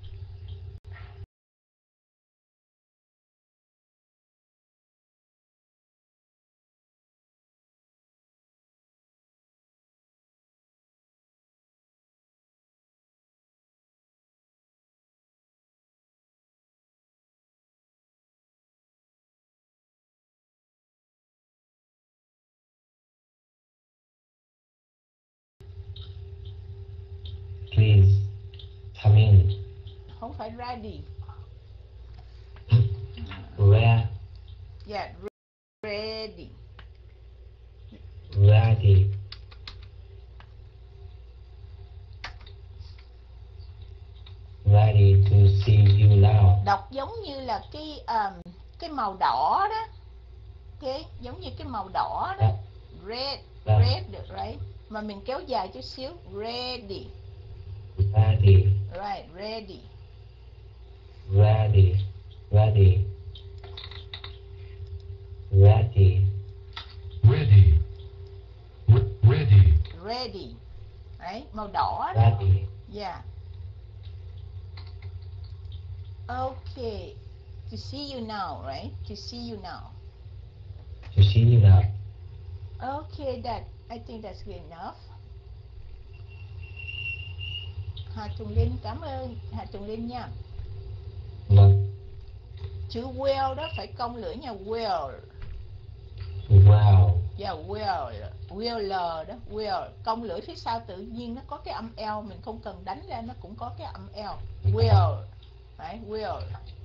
Please come in. Không phải ready. Where? Yeah, ready. Ready. Ready to see you now. Đọc giống như là cái um, cái màu đỏ đó. Ok, giống như cái màu đỏ đó. Red, Yeah. red được, right? Mà mình kéo dài chút xíu. Ready. Ready. Right, ready. Ready. Ready. Ready. Ready. Re- ready. Ready. Đấy, màu đỏ đó. Ready. Yeah. Okay. To see you now, right? To see you now. To see you now. Okay, that I think that's good enough. Hà Tùng Linh, cảm ơn Hà Tùng Linh nha. Vâng. Chữ well đó phải cong lưỡi nha. Well. Wow. Yeah, well. Well đó. Well. Cong lưỡi phía sau tự nhiên nó có cái âm L. Mình không cần đánh ra nó cũng có cái âm L. Well. Right, well.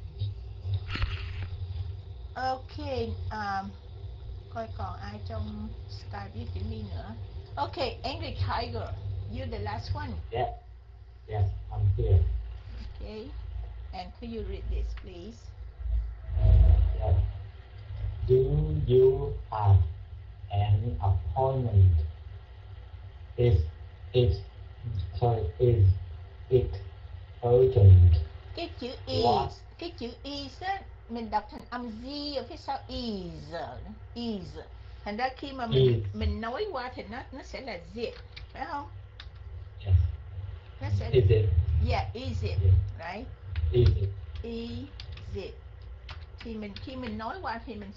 Okay. Um, coi còn ai trong Skype với Tiểu My nữa. Okay, Angry Tiger. You're the last one. Yes. Yes, I'm here. Okay. And could you read this, please? Yes. Do you have an appointment? Is it sorry, is it urgent? Cái chữ What? is, cái chữ is á, mình đọc thành âm Z ở phía sau is, is. Thành ra khi mà mình Is. mình nói qua thì nó nó sẽ là Z, phải không? Yes. Nó sẽ Is it? yeah, is it, Yes. right? Is it? Is it. Thì mình khi mình nói qua thì mình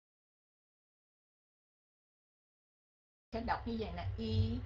sẽ đọc như vậy là is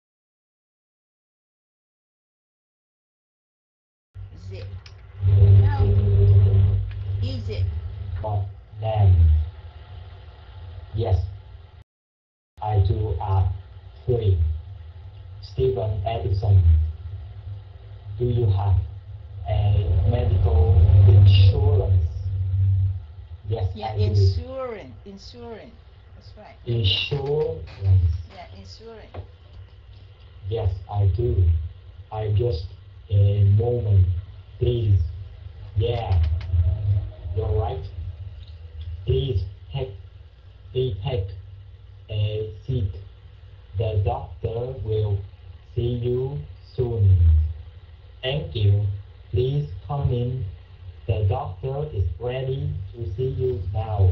it. Phải không? Is it. But then, yes, I do at three. Stephen Edison, do you have a medical insurance? Yes, Yeah, I do. insurance, insurance. That's right. Insurance? Yeah, insurance. Yes, I do. I just a moment, please. Yeah, you're right. Please take, please take a seat. The doctor will see you soon. Thank you. Please come in. The doctor is ready to see you now.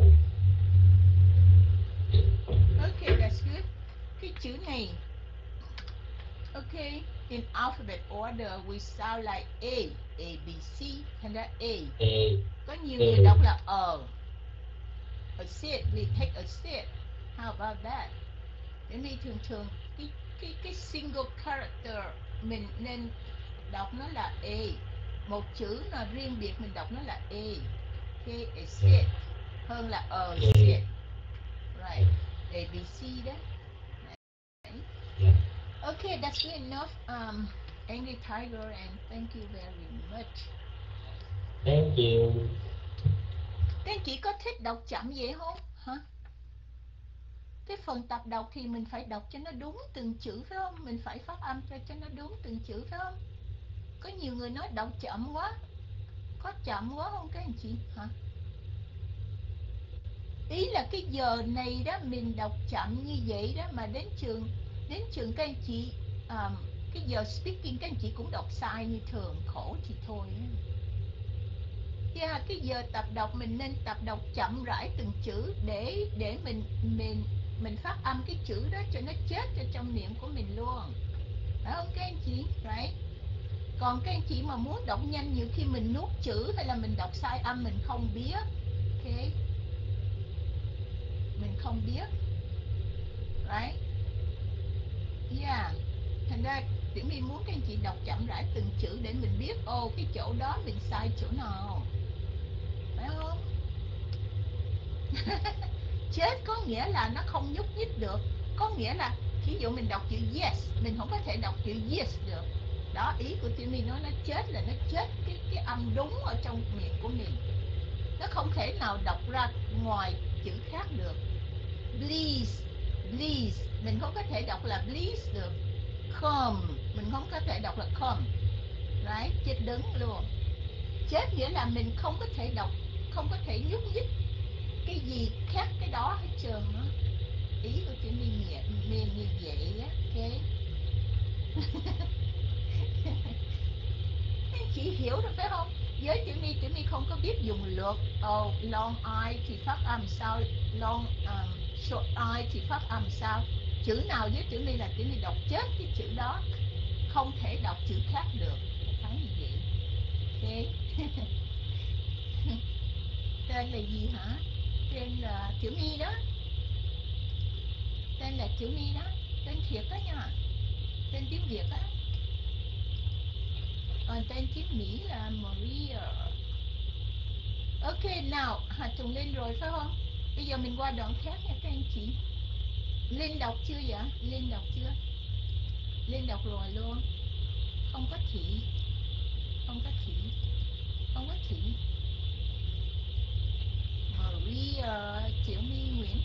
Okay, that's good. Cái chữ này. Okay, in alphabet order we sound like A, A, B, C, thành ra A. A. Có nhiều A. người đọc là ờ. A seat, we take a seat. How about that? Để vì thường thường cái cái cái single character mình nên đọc nó là A. Một chữ nào riêng biệt mình đọc nó là A. Okay, a seat hơn là a seat. Right. A, B, C đó. Right. Yeah. Okay, that's good enough. Um, Angry Tiger, and thank you very much. Thank you. Các anh chị có thích đọc chậm vậy không? Hả? cái phần tập đọc thì mình phải đọc cho nó đúng từng chữ phải không? Mình phải phát âm cho cho nó đúng từng chữ phải không? Có nhiều người nói đọc chậm quá. Có chậm quá không các anh chị hả? Ý là cái giờ này đó mình đọc chậm như vậy đó, mà đến trường đến trường các anh chị um, cái giờ speaking các anh chị cũng đọc sai như thường, khổ thì thôi. Yeah, cái giờ tập đọc mình nên tập đọc chậm rãi từng chữ để để mình mình mình phát âm cái chữ đó cho nó chết cho trong miệng của mình luôn. Phải không các anh chị? Right? Còn các anh chị mà muốn đọc nhanh, nhiều khi mình nuốt chữ hay là mình đọc sai âm mình không biết. Ok, mình không biết. Right? Yeah. Thành ra Tiểu My muốn các anh chị đọc chậm rãi từng chữ để mình biết ô cái chỗ đó mình sai chỗ nào. Phải không? Chết có nghĩa là nó không nhúc nhích được. Có nghĩa là ví dụ mình đọc chữ yes, mình không có thể đọc chữ yes được. Đó, ý của Tiểu My nói nó chết là nó chết cái, cái âm đúng ở trong miệng của mình. Nó không thể nào đọc ra ngoài chữ khác được. Please, please, mình không có thể đọc là please được. Come, mình không có thể đọc là come. Right? Chết đứng luôn. Chết nghĩa là mình không có thể đọc, không có thể nhúc nhích cái gì khác cái đó hết trơn đó. Ý của chị mình như, như vậy á. Ok. Chị hiểu được phải không? Với chị My, chị My không có biết dùng lược. Oh, long I thì phát âm sao, long um, short I thì phát âm sao. Chữ nào với chị My là chị My đọc chết cái chữ đó, không thể đọc chữ khác được. Thấy như vậy. Ok. Tên là gì hả? Tên là Tiểu My đó. Tên là Tiểu My đó. Tên thiệt đó nha. Tên tiếng Việt á. Còn tên tiếng Mỹ là Maria. Ok, nào, Hà Tùng lên rồi phải không? Bây giờ mình qua đoạn khác nha các anh chị. Lên đọc chưa vậy? Lên đọc chưa? Lên đọc rồi luôn. Không có thị. Không có thị. Không có thị. Maria, Tiểu My Nguyễn.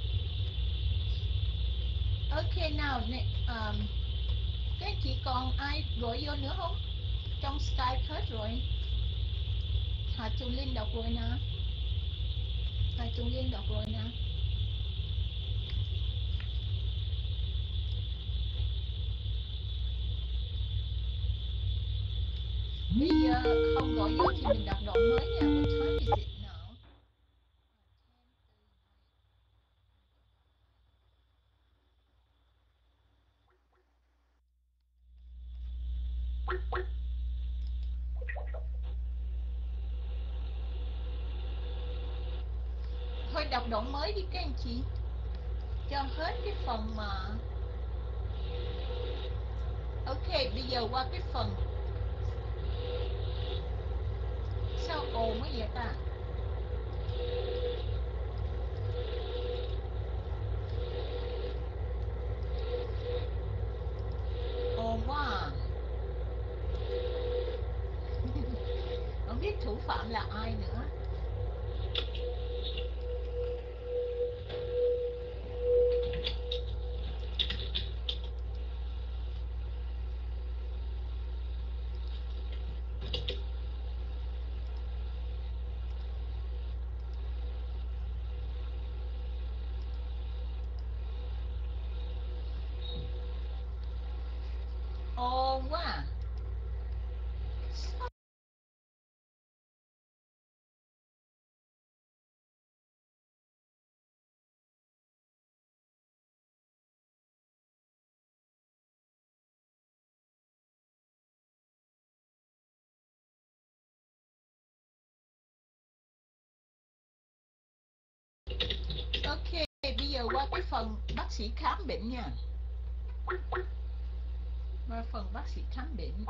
Ok, nào, nè, um, các anh chị còn ai gọi vô nữa không? Trong Skype hết rồi. Hà Tùng Linh đọc rồi nè. Hà Tùng Linh đọc rồi nè. Bây giờ không gọi vô thì mình đọc đoạn mới nha. What time is it now? Thôi đọc đoạn mới đi các anh chị, cho hết cái phần mà. Ok, bây giờ qua cái phần. Sao ồn quá vậy ta? Ồn quá à. Không biết thủ phạm là ai nữa. Ồn quá à. Ok, bây giờ qua cái phần bác sĩ khám bệnh nha. Qua phần bác sĩ khám bệnh.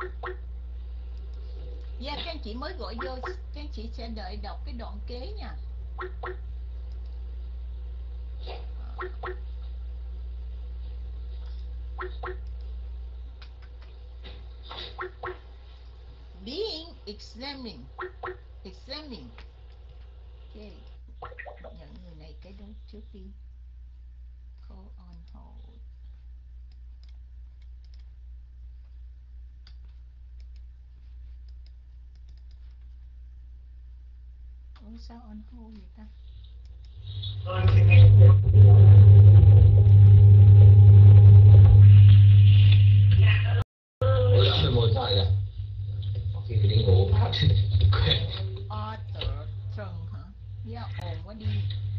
Dạ, yeah, các anh chị mới gọi vô, các anh chị sẽ đợi đọc cái đoạn kế nha. Being examining. Examining. Ok. Nhận người này cái đó trước đi. Call on hold. Ủa sao on hold vậy ta? Ủa đã mười một giờ rồi. Có khi đi ngủ phát. Arthur Trần hả? Dạ ồn quá đi.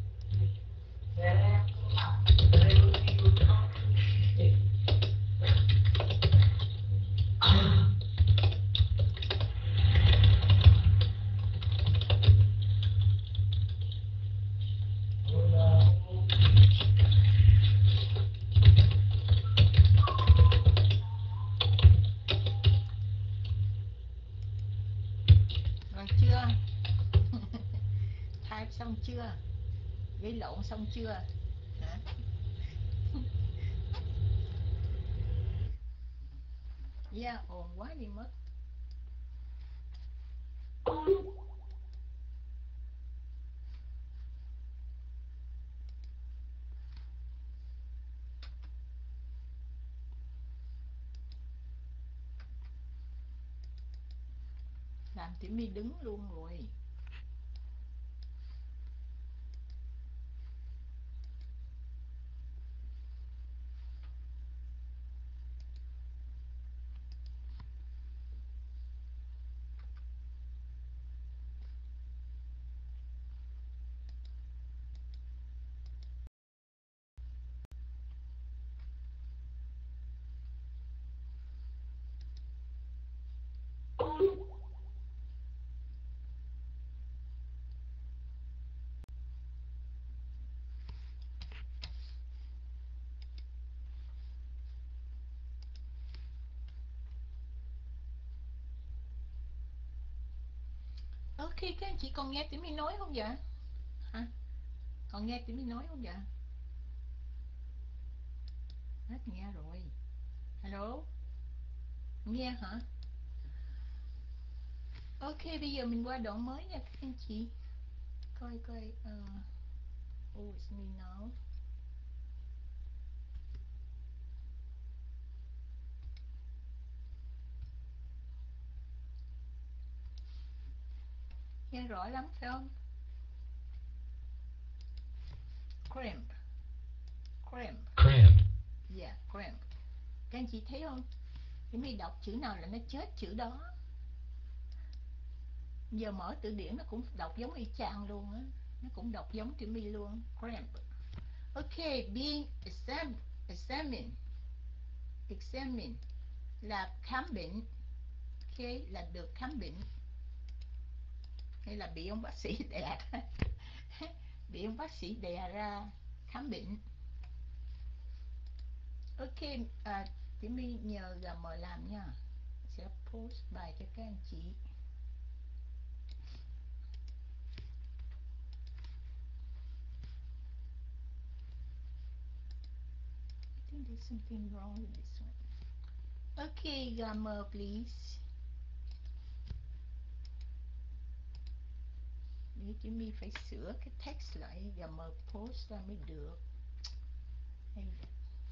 Rồi chưa? Type xong chưa? Gây lộn xong chưa? Hả? Dạ yeah, ồn quá đi mất. Làm Tiểu My đứng luôn rồi. Ok, các anh chị còn nghe Tiểu My nói không vậy? Hả? Còn nghe Tiểu My nói không vậy? Hết nghe rồi. Hello? Nghe hả? Ok, bây giờ mình qua đoạn mới nha các anh chị. Coi coi. Uh, oh, it's me now. Nghe rõ lắm phải không? Cramp. Cramp. Cramp. Yeah, cramp. Các anh chị thấy không? Nếu mình đọc chữ nào là nó chết chữ đó. Giờ mở từ điển nó cũng đọc giống y chang luôn á. Nó cũng đọc giống chữ mi luôn. Cramp. Ok, being exam, examined. Examine là khám bệnh. Ok, là được khám bệnh. Hay là bị ông bác sĩ đè ra. Bị ông bác sĩ đè ra khám bệnh. Ok, à, Tiểu My nhờ gà mờ làm nha. Sẽ post bài cho các anh chị. I think there's something wrong with this one. Ok, gà mờ please. Để Tiểu My phải sửa cái text lại, gà mờ post ra mới được. Hay là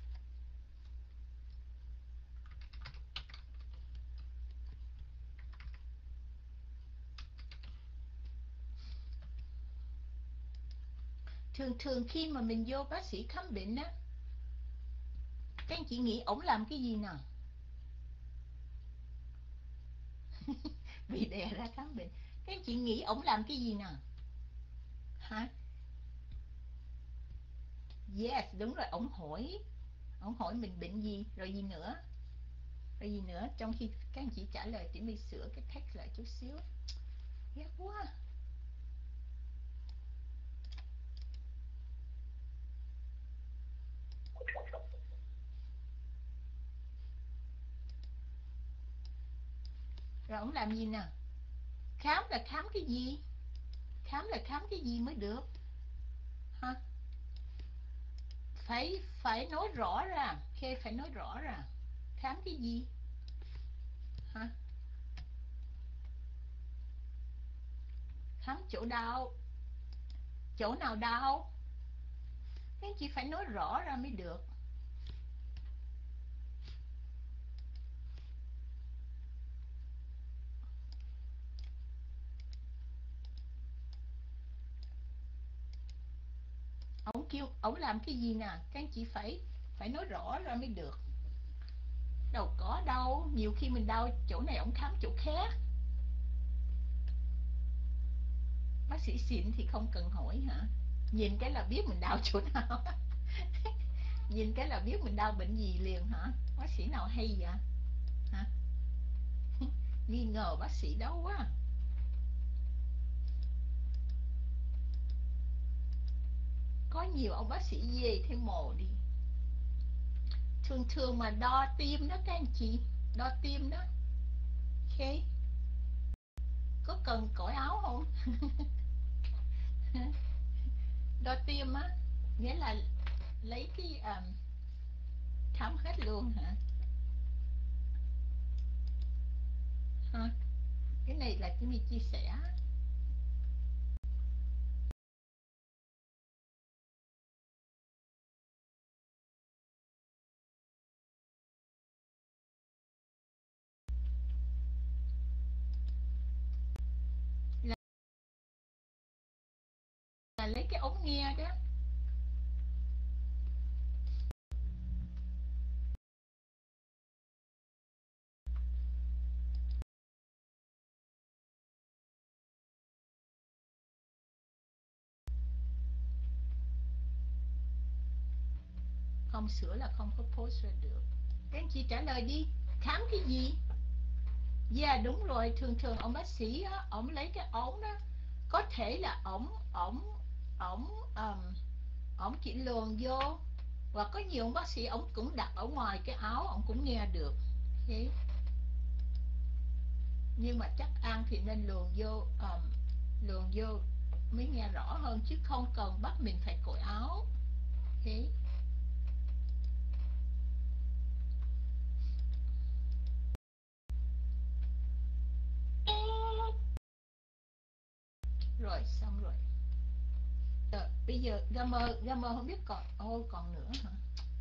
thường thường khi mà mình vô bác sĩ khám bệnh á, các anh chị nghĩ ổng làm cái gì nào? Bị đè ra khám bệnh. Các anh chị nghĩ ổng làm cái gì nào? Hả? Yes, đúng rồi, ổng hỏi. Ổng hỏi mình bệnh gì, rồi gì nữa? Rồi gì nữa? Trong khi các anh chị trả lời thì mình sửa cái text lại chút xíu. Ghét quá. Rồi ổng làm gì nè? Khám là khám cái gì? Khám là khám cái gì mới được? Hả? Phải phải nói rõ ra. Ok, phải nói rõ ra. Khám cái gì? Hả? Khám chỗ đau. Chỗ nào đau? Các anh chị phải nói rõ ra mới được. Ông kêu ông làm cái gì nè, các anh chị phải phải nói rõ ra mới được. Đâu có đâu, nhiều khi mình đau chỗ này ông khám chỗ khác. Bác sĩ xịn thì không cần hỏi hả? Nhìn cái là biết mình đau chỗ nào. Nhìn cái là biết mình đau bệnh gì liền hả? Bác sĩ nào hay vậy hả? Nghi ngờ bác sĩ đâu quá. Có nhiều ông bác sĩ về thêm mồ đi. Thường thường mà đo tim đó các anh chị, đo tim đó. Ok, có cần cởi áo không? Đo tim á, nghĩa là lấy cái um, khám hết luôn hả? Ha, cái này là cái mình chia sẻ. Là, là lấy cái ống nghe đó. Không sửa là không có post ra được. Các anh chị trả lời đi. Khám cái gì? Dạ yeah, đúng rồi. Thường thường ông bác sĩ á, ông lấy cái ống đó. Có thể là ổng ổng ổng um, ổng chỉ luồn vô. Và có nhiều ông bác sĩ ổng cũng đặt ở ngoài cái áo, ổng cũng nghe được. Okay. Nhưng mà chắc ăn thì nên luồn vô um, luồn vô mới nghe rõ hơn, chứ không cần bắt mình phải cởi áo. Okay. Rồi xong rồi. Rồi, bây giờ Gamer Gamer không biết còn ô còn nữa hả?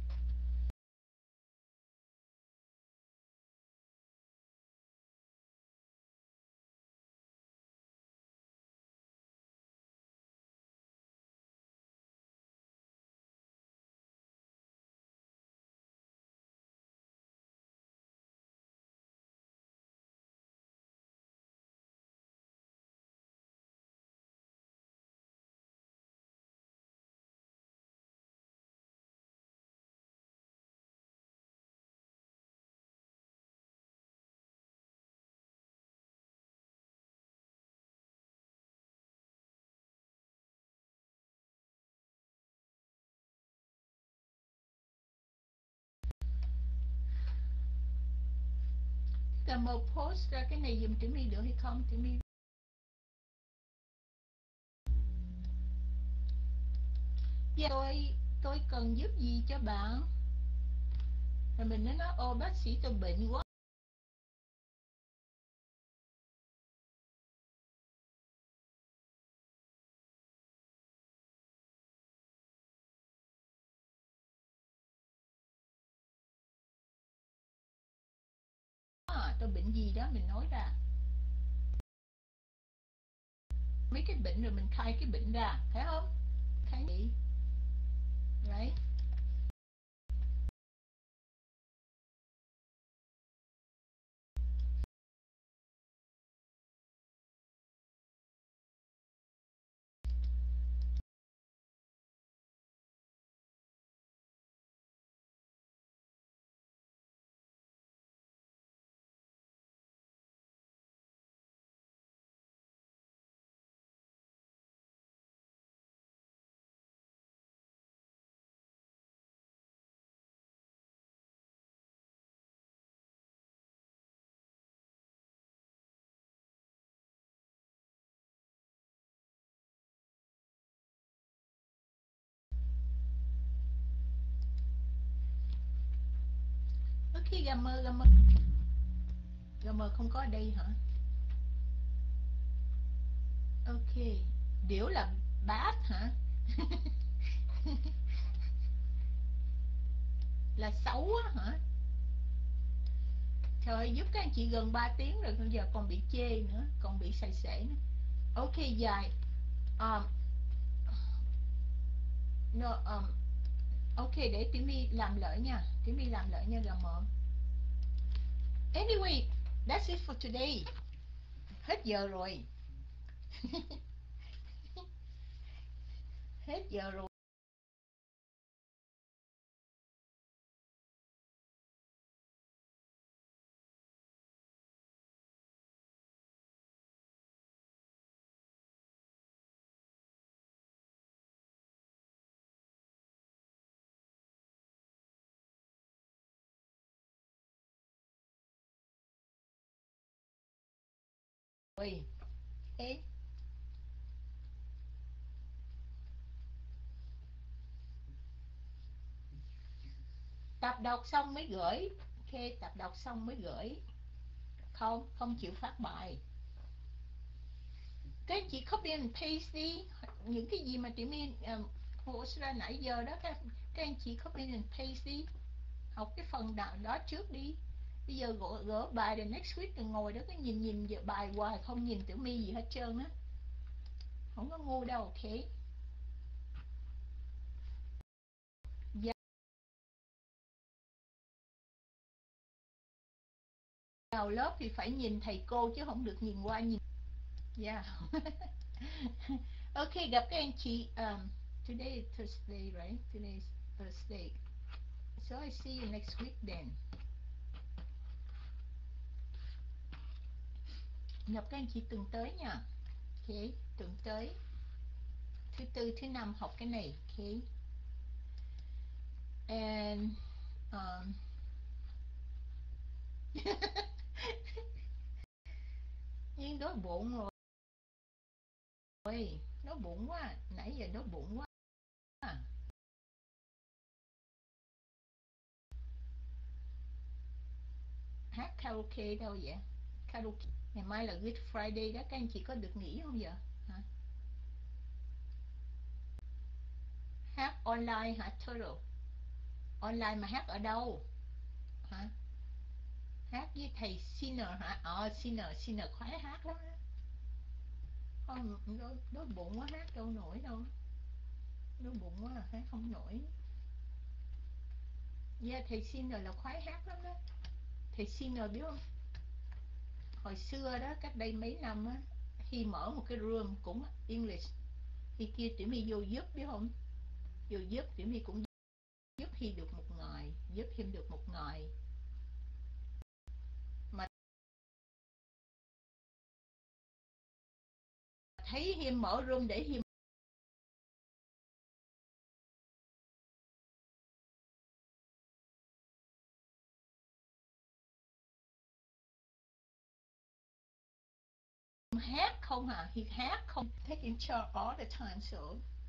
Gamer post ra cái này dùm Tiểu My được hay không? Tiểu My dạ, tôi tôi cần giúp gì cho bạn? Rồi mình nói nói ô bác sĩ tôi bệnh quá. À, tôi bệnh gì đó mình nói ra. Mấy cái bệnh rồi mình khai cái bệnh ra, phải không? Khai gì? Right? Cái Gamer Gamer Gamer không có ở đây hả? Ok, Điểu là bát hả? là xấu á hả? Trời, giúp các anh chị gần ba tiếng rồi, bây giờ còn bị chê nữa, còn bị sài sể nữa. Ok, dài. Um, no, um, ok, để Tiểu My làm lợi nha. Tiểu My làm lợi nha, gà mờ. Anyway, that's it for today. Hết giờ rồi. Hết giờ rồi. Ôi, ê. Tập đọc xong mới gửi. Ok, tập đọc xong mới gửi. Không, không chịu phát bài. Các anh chị copy and paste đi. Những cái gì mà Tiểu My uh, post ra nãy giờ đó, các, các anh chị copy and paste đi. Học cái phần đó, đó trước đi. Bây giờ gỡ, gỡ bài rồi next week đừng ngồi đó cứ nhìn nhìn giờ bài hoài không nhìn Tiểu My gì hết trơn á. Không có ngu đâu, ok. Dạ. Vào lớp thì phải nhìn thầy cô chứ không được nhìn qua nhìn. Yeah. Ok, gặp các anh chị. Um, today is Thursday, right? Today is Thursday. So I see you next week then. Gặp các anh chị tuần tới nha. Ok, tuần tới. Thứ tư, thứ năm học cái này. Ok. And um, nhưng đói bụng rồi. Ôi, đói bụng quá. Nãy giờ đói bụng quá. Hát karaoke đâu vậy? Karaoke. Ngày mai là Good Friday đó, các anh chị có được nghỉ không vậy? Hả? Hát online hả Turtle? Online mà hát ở đâu? Hả? Hát với thầy Sinner hả? Ờ, Sinner, Sinner khoái hát lắm á. Không, đói, đói bụng quá hát đâu nổi đâu. Đói bụng quá hát không nổi. Yeah, thầy Sinner là khoái hát lắm đó. Thầy Sinner biết không? Hồi xưa đó, cách đây mấy năm á, khi mở một cái room cũng English, thì kia Tiểu My vô giúp biết không? Vô giúp Tiểu My cũng giúp Hi được một ngày, giúp Hiêm được một ngày. Mà thấy Hiêm mở room để Hiêm hát không hả? He hát không, taking charge all the time, so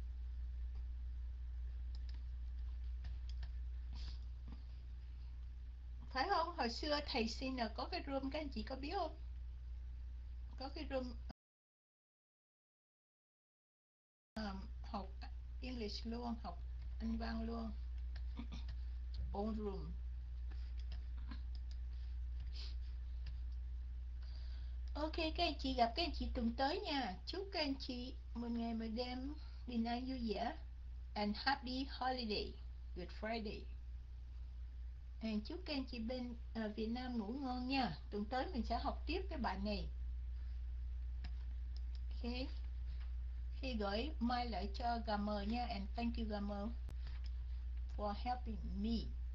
phải không? Hồi xưa thầy Sinner có cái room, các anh chị có biết không? Có cái room um, học English luôn, học Anh văn luôn. Own room. Ok, các anh chị gặp các anh chị tuần tới nha. Chúc các anh chị một ngày một đêm bình an vui vẻ. And happy holiday, Good Friday. And chúc các anh chị bên uh, Việt Nam ngủ ngon nha. Tuần tới mình sẽ học tiếp cái bài này. Ok. Khi gửi mail lại cho Gamer nha. And thank you Gamer for helping me.